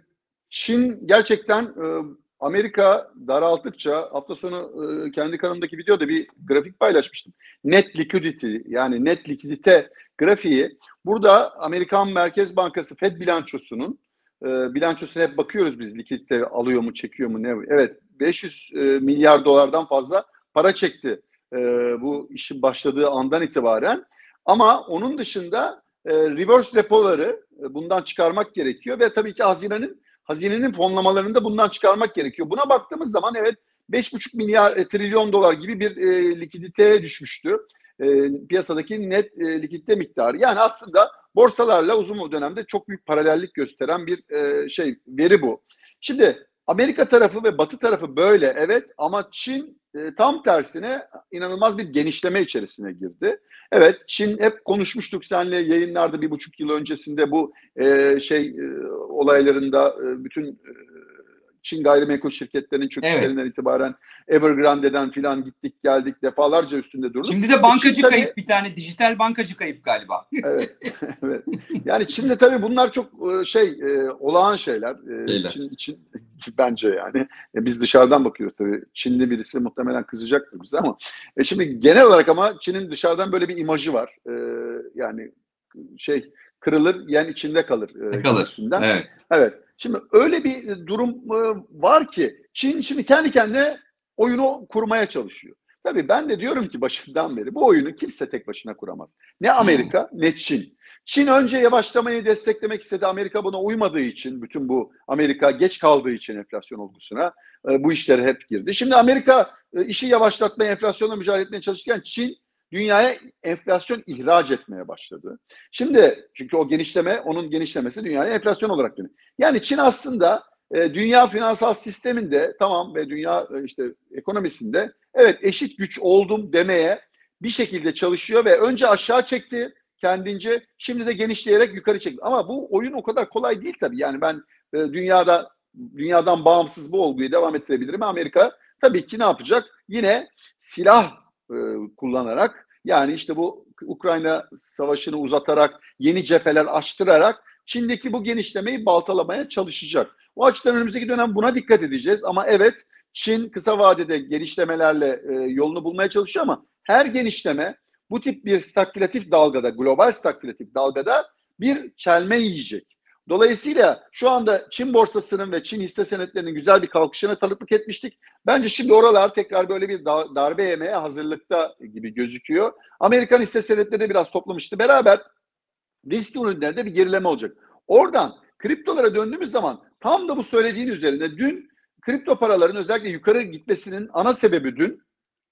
Çin gerçekten e, Amerika daralttıkça hafta sonu e, kendi kanalımdaki videoda bir grafik paylaşmıştım. Net liquidity yani net likidite grafiği. Burada Amerikan Merkez Bankası Fed bilançosunun e, bilançosuna hep bakıyoruz biz likidite alıyor mu çekiyor mu ne? Evet beş yüz e, milyar dolardan fazla para çekti e, bu işin başladığı andan itibaren. Ama onun dışında e, reverse repoları e, bundan çıkarmak gerekiyor ve tabii ki hazinenin hazinenin fonlamalarını da bundan çıkarmak gerekiyor. Buna baktığımız zaman evet beş buçuk milyar e, trilyon dolar gibi bir e, likiditeye düşmüştü. E, piyasadaki net e, likidite miktarı. Yani aslında borsalarla uzun dönemde çok büyük paralellik gösteren bir e, şey veri bu. Şimdi Amerika tarafı ve Batı tarafı böyle evet ama Çin e, tam tersine inanılmaz bir genişleme içerisine girdi. Evet Çin hep konuşmuştuk seninle yayınlarda bir buçuk yıl öncesinde bu e, şey e, olaylarında e, bütün e, Çin gayrimenkul şirketlerinin çöküşlerinden evet. itibaren Evergrande'den filan gittik geldik defalarca üstünde durduk. Şimdi de bankacı Çin, kayıp tabii, bir tane dijital bankacı kayıp galiba. Evet. Evet. Yani Çin'de tabii bunlar çok şey e, olağan şeyler. E, Çin için bence yani. E, biz dışarıdan bakıyoruz tabii. Çinli birisi muhtemelen kızacaktır bize ama e, şimdi genel olarak ama Çin'in dışarıdan böyle bir imajı var. E, yani şey kırılır yen içinde kalır. E, kalır. Evet. Evet. Şimdi öyle bir durum e, var ki Çin şimdi kendi kendine oyunu kurmaya çalışıyor. Tabii ben de diyorum ki başından beri bu oyunu kimse tek başına kuramaz. Ne Amerika hmm. ne Çin. Çin önce yavaşlamayı desteklemek istedi. Amerika buna uymadığı için bütün bu Amerika geç kaldığı için enflasyon olgusuna e, bu işlere hep girdi. Şimdi Amerika e, işi yavaşlatmaya, enflasyonla mücadele etmeye çalışırken Çin dünyaya enflasyon ihraç etmeye başladı. Şimdi çünkü o genişleme, onun genişlemesi dünyaya enflasyon olarak dönüyor. Yani Çin aslında e, dünya finansal sisteminde tamam ve dünya e, işte ekonomisinde evet eşit güç oldum demeye bir şekilde çalışıyor ve önce aşağı çekti kendince şimdi de genişleyerek yukarı çekti. Ama bu oyun o kadar kolay değil tabii. Yani ben e, dünyada dünyadan bağımsız bu olguyu devam ettirebilirim. Amerika tabii ki ne yapacak? Yine silah e, kullanarak yani işte bu Ukrayna savaşını uzatarak yeni cepheler açtırarak Çin'deki bu genişlemeyi baltalamaya çalışacak. O açıdan önümüzdeki dönem buna dikkat edeceğiz. Ama evet Çin kısa vadede genişlemelerle e, yolunu bulmaya çalışıyor ama her genişleme bu tip bir stagflatif dalgada, global stagflatif dalgada bir çelme yiyecek. Dolayısıyla şu anda Çin borsasının ve Çin hisse senetlerinin güzel bir kalkışına tanıklık etmiştik. Bence şimdi oralar tekrar böyle bir darbe yemeye hazırlıkta gibi gözüküyor. Amerikan hisse senetleri de biraz toplamıştı. Beraber risk ürünlerde bir gerileme olacak. Oradan kriptolara döndüğümüz zaman tam da bu söylediğin üzerine dün kripto paraların özellikle yukarı gitmesinin ana sebebi dün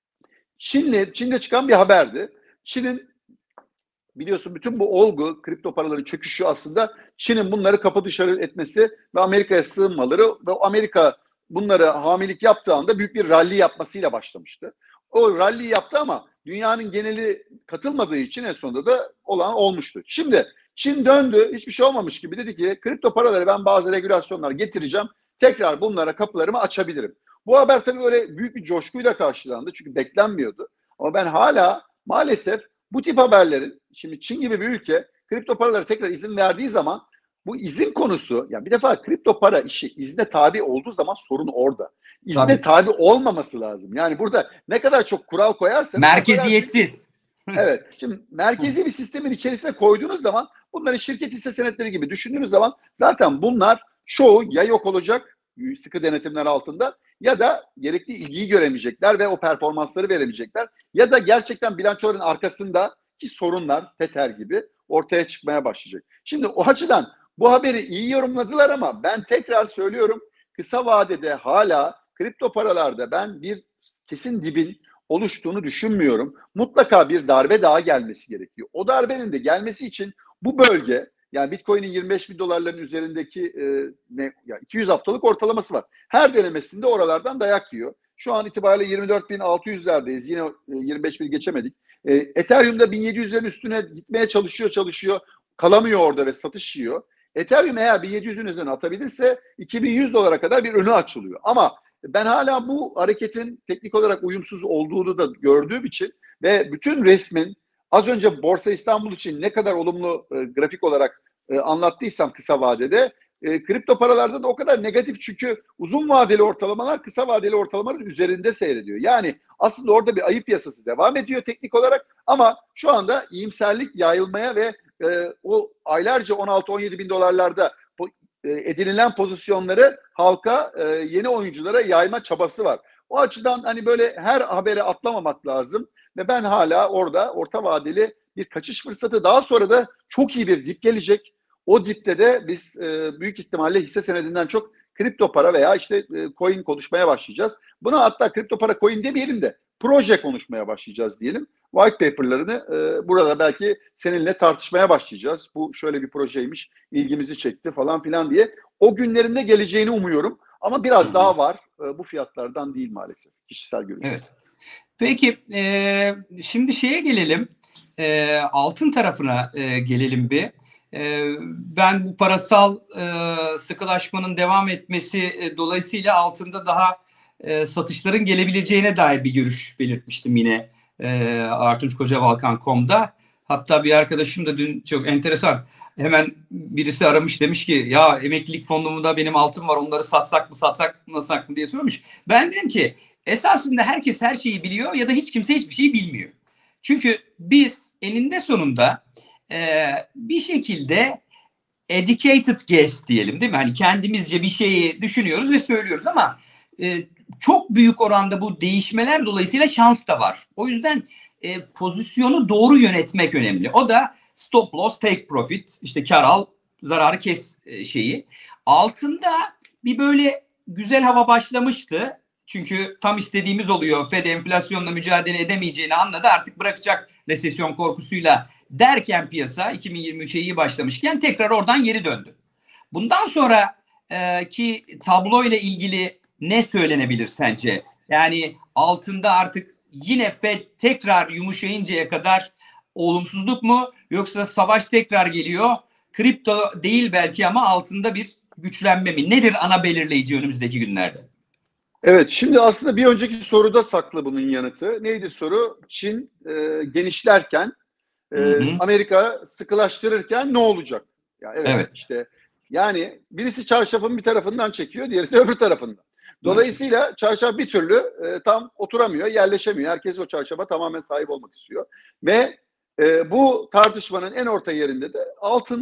Çin'le Çin'de çıkan bir haberdi. Çin'in biliyorsun bütün bu olgu, kripto paraların çöküşü aslında Çin'in bunları kapı dışarı etmesi ve Amerika'ya sığınmaları ve Amerika bunları hamilelik yaptığı anda büyük bir rally yapmasıyla başlamıştı. O rally yaptı ama dünyanın geneli katılmadığı için en sonunda da olan olmuştu. Şimdi Çin döndü, hiçbir şey olmamış gibi dedi ki kripto paraları ben bazı regülasyonlar getireceğim, tekrar bunlara kapılarımı açabilirim. Bu haber tabii öyle büyük bir coşkuyla karşılandı çünkü beklenmiyordu. Ama ben hala maalesef bu tip haberlerin, şimdi Çin gibi bir ülke kripto paralara tekrar izin verdiği zaman bu izin konusu, yani bir defa kripto para işi izne tabi olduğu zaman sorun orada. İzne Tabii. tabi olmaması lazım. Yani burada ne kadar çok kural koyarsanız... Merkeziyetsiz. Evet. Şimdi merkezi bir sistemin içerisine koyduğunuz zaman bunları şirket hisse senetleri gibi düşündüğünüz zaman zaten bunlar çoğu ya yok olacak sıkı denetimler altında ya da gerekli ilgiyi göremeyecekler ve o performansları veremeyecekler. Ya da gerçekten bilançoların arkasındaki sorunlar Tether gibi ortaya çıkmaya başlayacak. Şimdi o açıdan bu haberi iyi yorumladılar ama ben tekrar söylüyorum kısa vadede hala kripto paralarda ben bir kesin dibin oluştuğunu düşünmüyorum. Mutlaka bir darbe daha gelmesi gerekiyor. O darbenin de gelmesi için bu bölge, yani Bitcoin'in yirmi beş bin dolarların üzerindeki e, ne, ya iki yüz haftalık ortalaması var. Her denemesinde oralardan dayak yiyor. Şu an itibariyle yirmi dört bin altı yüzlerdeyiz. Yine e, yirmi beş bin geçemedik. E, Ethereum'da bin yedi yüzlerin üstüne gitmeye çalışıyor çalışıyor. Kalamıyor orada ve satış yiyor. Ethereum eğer bin yedi yüzün üzerine atabilirse iki bin yüz dolara kadar bir önü açılıyor. Ama ben hala bu hareketin teknik olarak uyumsuz olduğunu da gördüğüm için ve bütün resmin az önce Borsa İstanbul için ne kadar olumlu e, grafik olarak e, anlattıysam kısa vadede e, kripto paralarda da o kadar negatif çünkü uzun vadeli ortalamalar kısa vadeli ortalamaların üzerinde seyrediyor. Yani aslında orada bir ayı piyasası devam ediyor teknik olarak ama şu anda iyimserlik yayılmaya ve e, o aylarca on altı on yedi bin dolarlarda edinilen pozisyonları halka, yeni oyunculara yayma çabası var. O açıdan hani böyle her habere atlamamak lazım ve ben hala orada orta vadeli bir kaçış fırsatı, daha sonra da çok iyi bir dip gelecek. O dipte de biz büyük ihtimalle hisse senedinden çok kripto para veya işte coin konuşmaya başlayacağız. Buna hatta kripto para coin demeyelim de proje konuşmaya başlayacağız diyelim. White paper'larını e, burada belki seninle tartışmaya başlayacağız. Bu şöyle bir projeymiş, ilgimizi çekti falan filan diye. O günlerinde geleceğini umuyorum. Ama biraz Hı-hı. daha var. E, bu fiyatlardan değil maalesef. Kişisel görüşüm. Evet. Peki e, şimdi şeye gelelim. E, altın tarafına e, gelelim bir. E, ben bu parasal e, sıkılaşmanın devam etmesi e, dolayısıyla altında daha e, satışların gelebileceğine dair bir görüş belirtmiştim yine. E, Artunç Kocavalkan nokta com'da. Hatta bir arkadaşım da dün çok enteresan hemen birisi aramış, demiş ki ya emeklilik fondumda benim altın var, onları satsak mı satsak mı satsak mı diye sormuş. Ben dedim ki esasında herkes her şeyi biliyor ya da hiç kimse hiçbir şeyi bilmiyor. Çünkü biz eninde sonunda e, bir şekilde educated guess diyelim değil mi? Hani kendimizce bir şeyi düşünüyoruz ve söylüyoruz ama e, çok büyük oranda bu değişmeler dolayısıyla şans da var. O yüzden e, pozisyonu doğru yönetmek önemli. O da stop loss, take profit, işte kar al, zararı kes e, şeyi. Altında bir böyle güzel hava başlamıştı. Çünkü tam istediğimiz oluyor. Fed enflasyonla mücadele edemeyeceğini anladı. Artık bırakacak resesyon korkusuyla derken piyasa iki bin yirmi üçe iyi başlamışken tekrar oradan geri döndü. Bundan sonra e, ki tablo ile ilgili ne söylenebilir sence? Yani altında artık yine Fed tekrar yumuşayıncaya kadar olumsuzluk mu, yoksa savaş tekrar geliyor? Kripto değil belki ama altında bir güçlenme mi? Nedir ana belirleyici önümüzdeki günlerde? Evet, şimdi aslında bir önceki soruda saklı bunun yanıtı. Neydi soru? Çin e, genişlerken, e, Amerika sıkılaştırırken ne olacak? Ya evet, evet, işte yani birisi çarşafın bir tarafından çekiyor, diğeri de öbür tarafından. Dolayısıyla çarşaf bir türlü e, tam oturamıyor, yerleşemiyor. Herkes o çarşafa tamamen sahip olmak istiyor. Ve e, bu tartışmanın en orta yerinde de altın var.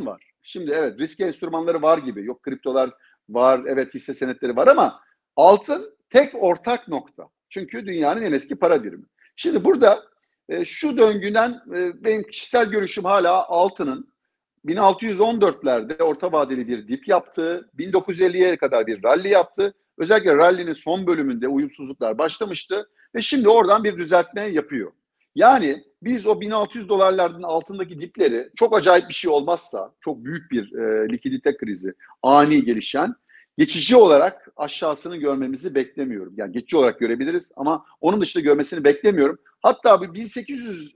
Şimdi evet risk enstrümanları var gibi. Yok kriptolar var, evet hisse senetleri var ama altın tek ortak nokta. Çünkü dünyanın en eski para birimi. Şimdi burada e, şu döngüden e, benim kişisel görüşüm hala altının bin altı yüz on dörtlerde orta vadeli bir dip yaptı. bin dokuz yüz elliye kadar bir rally yaptı. Özellikle rally'nin son bölümünde uyumsuzluklar başlamıştı ve şimdi oradan bir düzeltme yapıyor. Yani biz o bin altı yüz dolarlardan altındaki dipleri çok acayip bir şey olmazsa, çok büyük bir e, likidite krizi, ani gelişen, geçici olarak aşağısını görmemizi beklemiyorum. Yani geçici olarak görebiliriz ama onun dışında görmesini beklemiyorum. Hatta bu bin sekiz yüz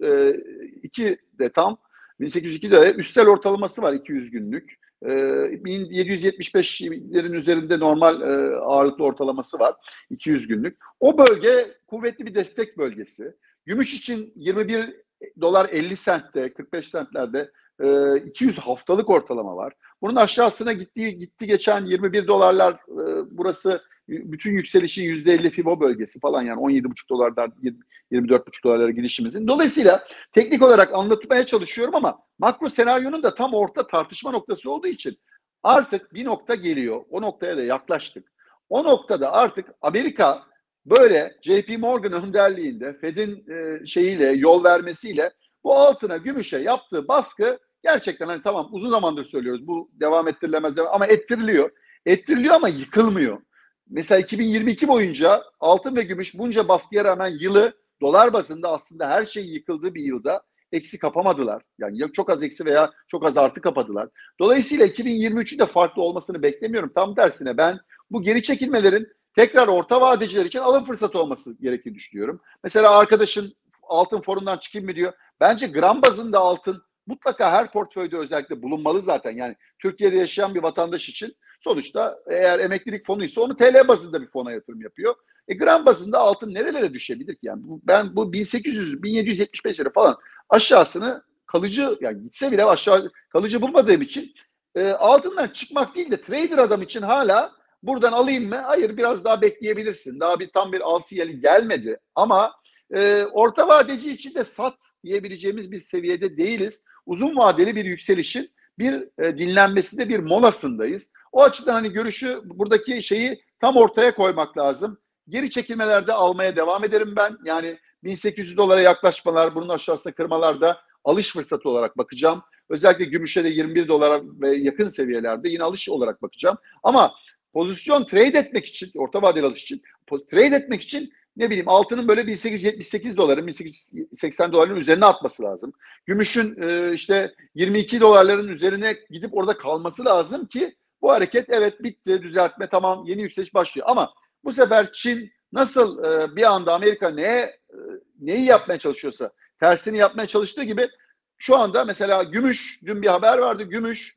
iki de tam bin sekiz yüz ikide üstel ortalaması var iki yüz günlük. bin yedi yüz yetmiş beşlerin üzerinde normal ağırlıklı ortalaması var iki yüz günlük. O bölge kuvvetli bir destek bölgesi. Gümüş için yirmi bir dolar elli sentte, kırk beş sentlerde iki yüz haftalık ortalama var. Bunun aşağısına gittiği gitti geçen yirmi bir dolarlar, burası bütün yükselişin yüzde elli Fibo bölgesi falan, yani on yedi buçuk dolardan yirmi dört buçuk dolarlara gidişimizin. Dolayısıyla teknik olarak anlatmaya çalışıyorum ama makro senaryonun da tam orta tartışma noktası olduğu için artık bir nokta geliyor. O noktaya da yaklaştık. O noktada artık Amerika böyle J P Morgan önderliğinde Fed'in e, şeyiyle, yol vermesiyle bu altına, gümüşe yaptığı baskı gerçekten, hani tamam uzun zamandır söylüyoruz bu devam ettirilemez ama ettiriliyor. Ettiriliyor ama yıkılmıyor. Mesela iki bin yirmi iki boyunca altın ve gümüş bunca baskıya rağmen yılı dolar bazında aslında her şeyin yıkıldığı bir yılda eksi kapamadılar. Yani çok az eksi veya çok az artı kapadılar. Dolayısıyla iki bin yirmi üçün de farklı olmasını beklemiyorum. Tam tersine ben bu geri çekilmelerin tekrar orta vadeciler için alım fırsatı olması gerektiğini düşünüyorum. Mesela arkadaşın altın forundan çıkayım mı diyor. Bence gram bazında altın mutlaka her portföyde özellikle bulunmalı zaten. Yani Türkiye'de yaşayan bir vatandaş için sonuçta eğer emeklilik fonu ise onu T L bazında bir fona yatırım yapıyor. E gram bazında altın nerelere düşebilir ki? Yani bu, ben bu bin sekiz yüz bin yedi yüz yetmiş beş lira falan aşağısını kalıcı, yani gitse bile aşağı kalıcı bulmadığım için e, altından çıkmak değil de trader adam için hala buradan alayım mı? Hayır, biraz daha bekleyebilirsin. Daha bir tam bir al sinyali gelmedi ama e, orta vadeci için de sat diyebileceğimiz bir seviyede değiliz. Uzun vadeli bir yükselişin bir e, dinlenmesinde bir molasındayız. O açıdan hani görüşü, buradaki şeyi tam ortaya koymak lazım. Geri çekilmelerde almaya devam ederim ben. Yani bin sekiz yüz dolara yaklaşmalar, bunun aşağısına kırmalarda alış fırsatı olarak bakacağım. Özellikle gümüşe de yirmi bir dolara ve yakın seviyelerde yine alış olarak bakacağım. Ama pozisyon trade etmek için, orta vadeli alış için, trade etmek için ne bileyim altının böyle bin sekiz yüz yetmiş sekiz doların, bin sekiz yüz seksen doların üzerine atması lazım. Gümüşün e, işte yirmi iki dolarların üzerine gidip orada kalması lazım ki bu hareket evet bitti, düzeltme tamam, yeni yükseliş başlıyor. Ama bu sefer Çin nasıl e, bir anda Amerika neye e, neyi yapmaya çalışıyorsa tersini yapmaya çalıştığı gibi şu anda mesela gümüş, dün bir haber vardı, gümüş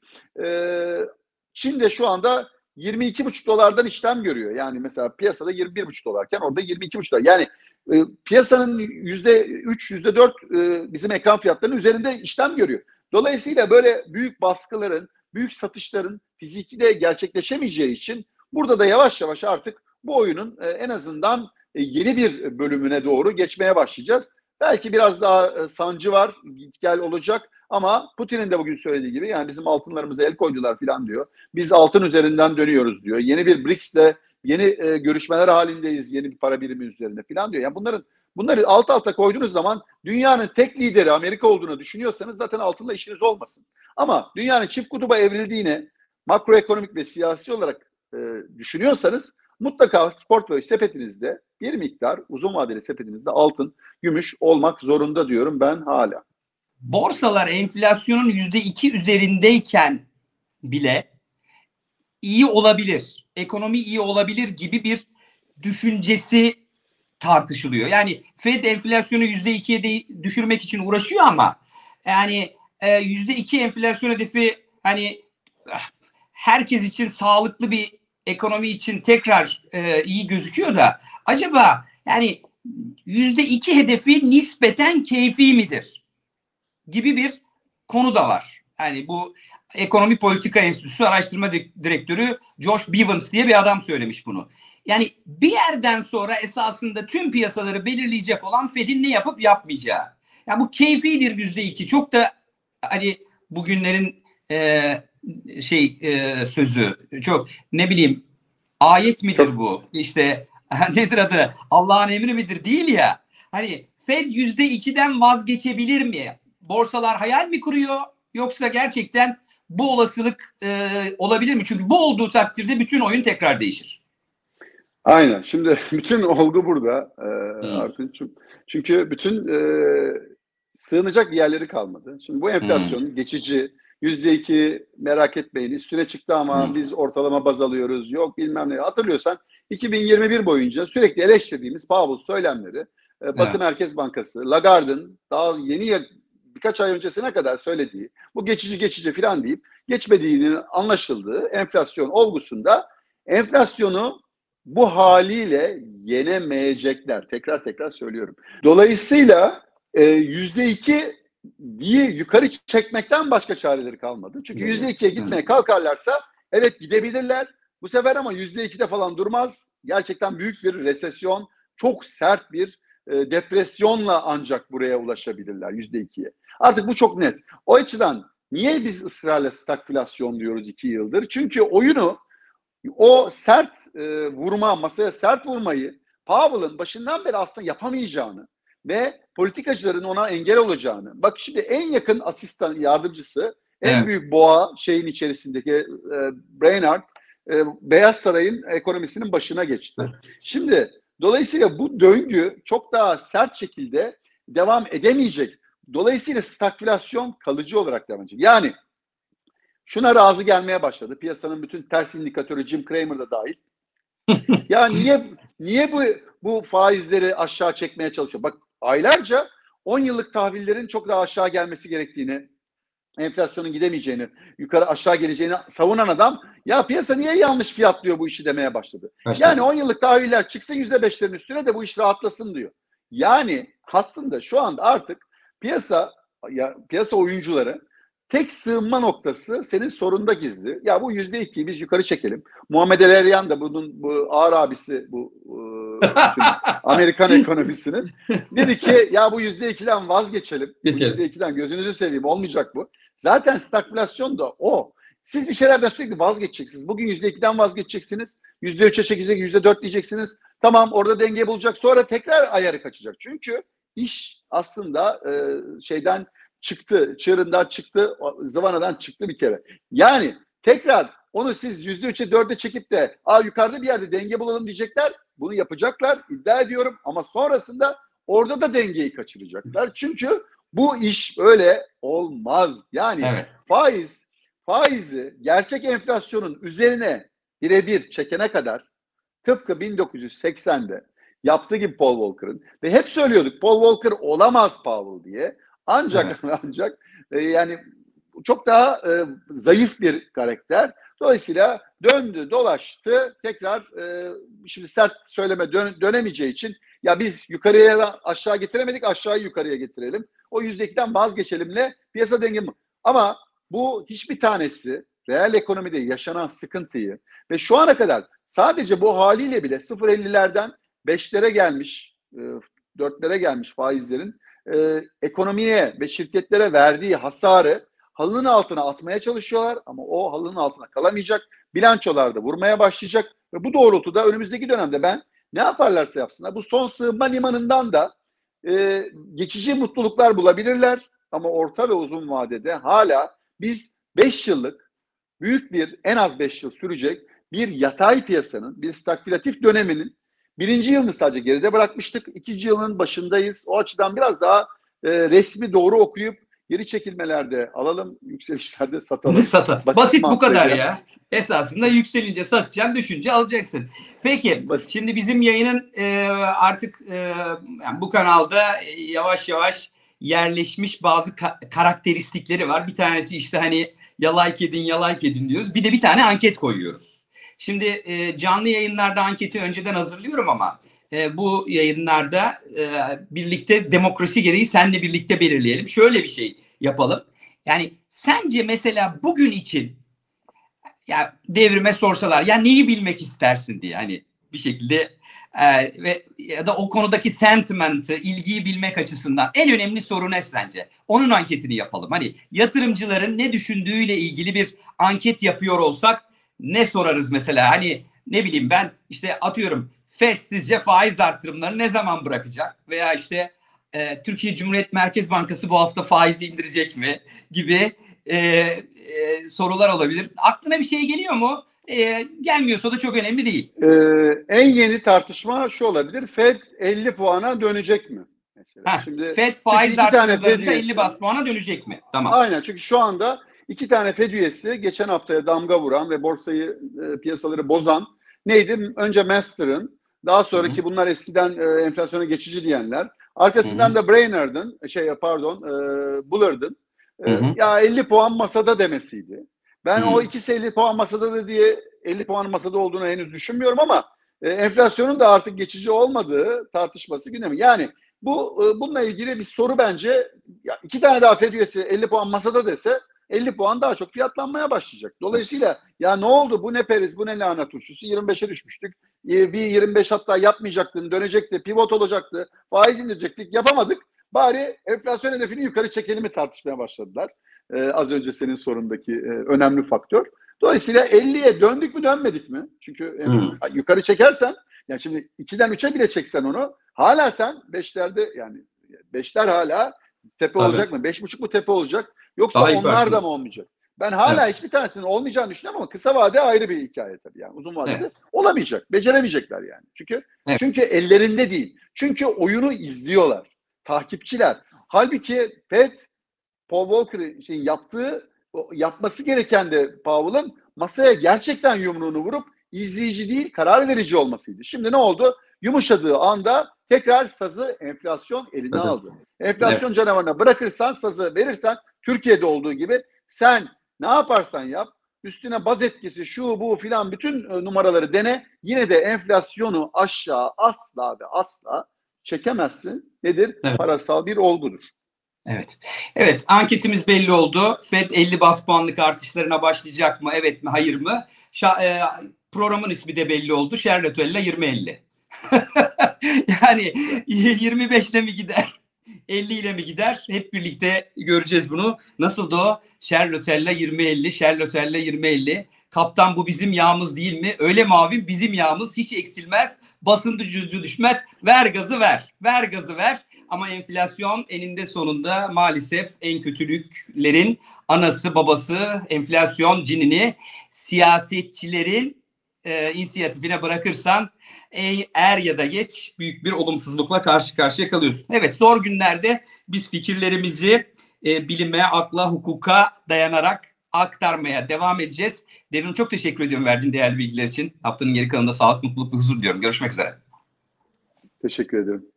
e, Çin'de şu anda yirmi iki buçuk dolardan işlem görüyor. Yani mesela piyasada yirmi bir buçuk dolarken orada yirmi iki buçuk dolar. Yani e, piyasanın yüzde üç, yüzde dört e, bizim ekran fiyatlarının üzerinde işlem görüyor. Dolayısıyla böyle büyük baskıların, büyük satışların fiziki de gerçekleşemeyeceği için burada da yavaş yavaş artık bu oyunun e, en azından e, yeni bir bölümüne doğru geçmeye başlayacağız. Belki biraz daha e, sancı var, git gel olacak ama Putin'in de bugün söylediği gibi, yani bizim altınlarımıza el koydular falan diyor. Biz altın üzerinden dönüyoruz diyor. Yeni bir BRICS'le yeni e, görüşmeler halindeyiz, yeni bir para birimi üzerinde falan diyor. Yani bunların bunları alt alta koyduğunuz zaman dünyanın tek lideri Amerika olduğunu düşünüyorsanız zaten altınla işiniz olmasın. Ama dünyanın çift kutuba evrildiğini makroekonomik ve siyasi olarak e, düşünüyorsanız mutlaka portföy sepetinizde bir miktar, uzun vadeli sepetinizde altın, gümüş olmak zorunda diyorum ben hala. Borsalar enflasyonun yüzde iki üzerindeyken bile iyi olabilir, ekonomi iyi olabilir gibi bir düşüncesi tartışılıyor. Yani Fed enflasyonu yüzde ikiye de düşürmek için uğraşıyor ama yani yüzde iki enflasyon hedefi hani herkes için sağlıklı bir ekonomi için tekrar e, iyi gözüküyor da acaba yani yüzde iki hedefi nispeten keyfi midir gibi bir konu da var. Yani bu Ekonomi Politika Enstitüsü Araştırma Direktörü Josh Bivens diye bir adam söylemiş bunu. Yani bir yerden sonra esasında tüm piyasaları belirleyecek olan Fed'in ne yapıp yapmayacağı. Yani bu keyfidir yüzde iki. Çok da hani bugünlerin e, şey e, sözü çok ne bileyim ayet midir çok... bu? İşte nedir adı? Allah'ın emri midir? Değil ya. Hani Fed yüzde ikiden vazgeçebilir mi? Borsalar hayal mi kuruyor? Yoksa gerçekten bu olasılık e, olabilir mi? Çünkü bu olduğu takdirde bütün oyun tekrar değişir. Aynen. Şimdi bütün olgu burada. E, hmm. artık çünkü bütün e, sığınacak yerleri kalmadı. Şimdi bu enflasyon hmm. geçici. Yüzde iki merak etmeyin. Üstüne çıktı ama hmm. biz ortalama baz alıyoruz. Yok bilmem ne. Hatırlıyorsan iki bin yirmi bir boyunca sürekli eleştirdiğimiz Powell söylemleri, Batı evet. Merkez Bankası, Lagarde'ın daha yeni birkaç ay öncesine kadar söylediği bu geçici geçici filan deyip geçmediğini anlaşıldığı enflasyon olgusunda enflasyonu bu haliyle yenemeyecekler. Tekrar tekrar söylüyorum. Dolayısıyla yüzde iki diye yukarı çekmekten başka çareleri kalmadı. Çünkü yüzde ikiye gitmeye kalkarlarsa evet gidebilirler. Bu sefer ama yüzde ikide falan durmaz. Gerçekten büyük bir resesyon, çok sert bir e, depresyonla ancak buraya ulaşabilirler yüzde ikiye. Artık bu çok net. O açıdan niye biz ısrarla stagflasyon diyoruz iki yıldır? Çünkü oyunu o sert e, vurma, masaya sert vurmayı Powell'ın başından beri aslında yapamayacağını ve politikacıların ona engel olacağını. Bak şimdi en yakın asistan yardımcısı, en evet. büyük boğa şeyin içerisindeki e, Brainard, e, Beyaz Saray'ın ekonomisinin başına geçti. Evet. Şimdi dolayısıyla bu döngü çok daha sert şekilde devam edemeyecek. Dolayısıyla stagflasyon kalıcı olarak devam edecek. Yani şuna razı gelmeye başladı. Piyasanın bütün ters indikatörü Jim Cramer da dahil. Ya niye niye bu bu faizleri aşağı çekmeye çalışıyor? Bak aylarca on yıllık tahvillerin çok daha aşağı gelmesi gerektiğini, enflasyonun gidemeyeceğini, yukarı aşağı geleceğini savunan adam ya piyasa niye yanlış fiyatlıyor bu işi demeye başladı. Başladı. Yani on yıllık tahviller çıksın yüzde beşlerin üstüne de bu iş rahatlasın diyor. Yani aslında şu anda artık piyasa ya piyasa oyuncuları tek sığınma noktası senin sorunda gizli. Ya bu yüzde ikiyi biz yukarı çekelim. Muhammed El Eriyan da bunun bu ağır abisi bu e, Amerikan ekonomisinin dedi ki ya bu yüzde ikiden vazgeçelim. Yüzde ikiden gözünüzü seveyim olmayacak bu. Zaten stagflasyon da o. Siz bir şeylerden sürekli vazgeçeceksiniz. Bugün yüzde ikiden vazgeçeceksiniz. Yüzde üçe çekecek, yüzde dört diyeceksiniz. Tamam orada denge bulacak. Sonra tekrar ayarı kaçacak. Çünkü iş aslında e, şeyden çıktı, çığırından çıktı, zıvanadan çıktı bir kere. Yani tekrar onu siz yüzde üçe dörde çekip de aa yukarıda bir yerde denge bulalım diyecekler. Bunu yapacaklar iddia ediyorum ama sonrasında orada da dengeyi kaçıracaklar. Çünkü bu iş öyle olmaz. Yani evet. faiz, faizi gerçek enflasyonun üzerine birebir çekene kadar tıpkı bin dokuz yüz seksende yaptığı gibi Paul Volcker'ın ve hep söylüyorduk Paul Volcker olamaz Powell diye. Ancak evet. ancak e, yani çok daha e, zayıf bir karakter. Dolayısıyla döndü, dolaştı. Tekrar e, şimdi sert söyleme dön, dönemeyeceği için ya biz yukarıya da aşağı getiremedik, aşağıyı yukarıya getirelim. O yüzde ikiden vazgeçelimle piyasa dengemi. Ama bu hiçbir tanesi reel ekonomide yaşanan sıkıntıyı ve şu ana kadar sadece bu haliyle bile sıfır virgül ellilerden beşlere gelmiş, e, dörtlere gelmiş faizlerin e, ekonomiye ve şirketlere verdiği hasarı halının altına atmaya çalışıyorlar ama o halının altına kalamayacak. Bilançolarda vurmaya başlayacak ve bu doğrultuda önümüzdeki dönemde ben ne yaparlarsa yapsınlar bu son sığınma limanından da e, geçici mutluluklar bulabilirler ama orta ve uzun vadede hala biz beş yıllık büyük bir en az beş yıl sürecek bir yatay piyasanın, bir stagflatif döneminin birinci yılını sadece geride bırakmıştık. İkinci yılın başındayız. O açıdan biraz daha e, resmi doğru okuyup geri çekilmelerde alalım, yükselişlerde satalım. Sata. Basit, Basit bu kadar ya. ya. Esasında yükselince satacaksın, düşünce alacaksın. Peki, Basit. Şimdi bizim yayının e, artık e, yani bu kanalda yavaş yavaş yerleşmiş bazı ka- karakteristikleri var. Bir tanesi işte hani ya like edin, ya like edin diyoruz. Bir de bir tane anket koyuyoruz. Şimdi e, canlı yayınlarda anketi önceden hazırlıyorum ama e, bu yayınlarda e, birlikte demokrasi gereği seninle birlikte belirleyelim. Şöyle bir şey yapalım. Yani sence mesela bugün için ya devrime sorsalar ya neyi bilmek istersin diye hani bir şekilde e, ve ya da o konudaki sentiment'ı, ilgiyi bilmek açısından en önemli soru ne sence? Onun anketini yapalım. Hani yatırımcıların ne düşündüğüyle ilgili bir anket yapıyor olsak ne sorarız mesela? Hani ne bileyim ben işte atıyorum Fed sizce faiz artırımlarını ne zaman bırakacak? Veya işte e, Türkiye Cumhuriyet Merkez Bankası bu hafta faizi indirecek mi? Gibi e, e, sorular olabilir. Aklına bir şey geliyor mu? E, gelmiyorsa da çok önemli değil. Ee, en yeni tartışma şu olabilir. Fed elli puana dönecek mi? Mesela. Heh, Şimdi Fed faiz artırımlarında elli bas puana dönecek mi? Tamam. Aynen, çünkü şu anda iki tane Fed üyesi geçen haftaya damga vuran ve borsayı, e, piyasaları bozan neydi? Önce Master'ın, daha sonraki Hı-hı. bunlar eskiden e, enflasyona geçici diyenler. Arkasından Hı-hı. da Brainerd'ın, şey pardon, e, Bullard'ın e, ya elli puan masada demesiydi. Ben Hı-hı. o ikisi elli puan masada da diye elli puan masada olduğunu henüz düşünmüyorum ama e, enflasyonun da artık geçici olmadığı tartışması gündemi. Yani bu bununla ilgili bir soru bence. Ya iki tane daha Fed üyesi elli puan masada dese elli puan daha çok fiyatlanmaya başlayacak. Dolayısıyla ya ne oldu, bu ne periz, bu ne lahana turşusu, yirmi beşe düşmüştük. Bir yirmi beş hatta yapmayacaktın, dönecekti, pivot olacaktı, faiz indirecektik, yapamadık. Bari enflasyon hedefini yukarı çekelim mi tartışmaya başladılar. Ee, az önce senin sorundaki e, önemli faktör. Dolayısıyla elliye döndük mü dönmedik mi? Çünkü e, hmm. yukarı çekersen, yani şimdi ikiden üçe bile çeksen onu, hala sen beşlerde, yani beşler hala tepe Tabii. olacak mı? Beş buçuk mu tepe olacak? Yoksa Daha onlar da mı olmayacak? Ben hala evet. hiçbir tanesinin olmayacağını düşünüyorum ama kısa vade ayrı bir hikaye tabii, yani uzun vadede evet. olamayacak. Beceremeyecekler yani. Çünkü evet. çünkü ellerinde değil. Çünkü oyunu izliyorlar. Takipçiler. Halbuki Fed, Paul Volcker'ın şey yaptığı, yapması gereken de Powell'ın masaya gerçekten yumruğunu vurup izleyici değil karar verici olmasıydı. Şimdi ne oldu? Yumuşadığı anda tekrar sazı enflasyon eline evet. aldı. Enflasyon evet. canavarına bırakırsan, sazı verirsen, Türkiye'de olduğu gibi sen ne yaparsan yap, üstüne baz etkisi şu bu filan bütün numaraları dene, yine de enflasyonu aşağı asla ve asla çekemezsin. Nedir? Evet. Parasal bir olgudur. Evet. Evet, anketimiz belli oldu. Fed elli bas puanlık artışlarına başlayacak mı? Evet mi? Hayır mı? Şa- e, programın ismi de belli oldu. Şerletella yirmi elli. Yani yirmi beşle mi gider? elli ile mi gider? Hep birlikte göreceğiz bunu. Nasıldı o? Şerletella yirmi elli, Şerletella yirmi elli. Kaptan bu bizim yağımız değil mi? Öyle mavi bizim yağımız, hiç eksilmez. Basıncı cüzcü düşmez. Ver gazı ver. Ver gazı ver. Ama enflasyon eninde sonunda maalesef en kötülüklerin anası babası, enflasyon cinini siyasetçilerin e, inisiyatifine bırakırsan e, er ya da geç büyük bir olumsuzlukla karşı karşıya kalıyorsun. Evet, zor günlerde biz fikirlerimizi e, bilime, akla, hukuka dayanarak aktarmaya devam edeceğiz. Devrim, çok teşekkür ediyorum verdiğin değerli bilgiler için. Haftanın geri kalanında sağlık, mutluluk ve huzur diliyorum. Görüşmek üzere. Teşekkür ederim.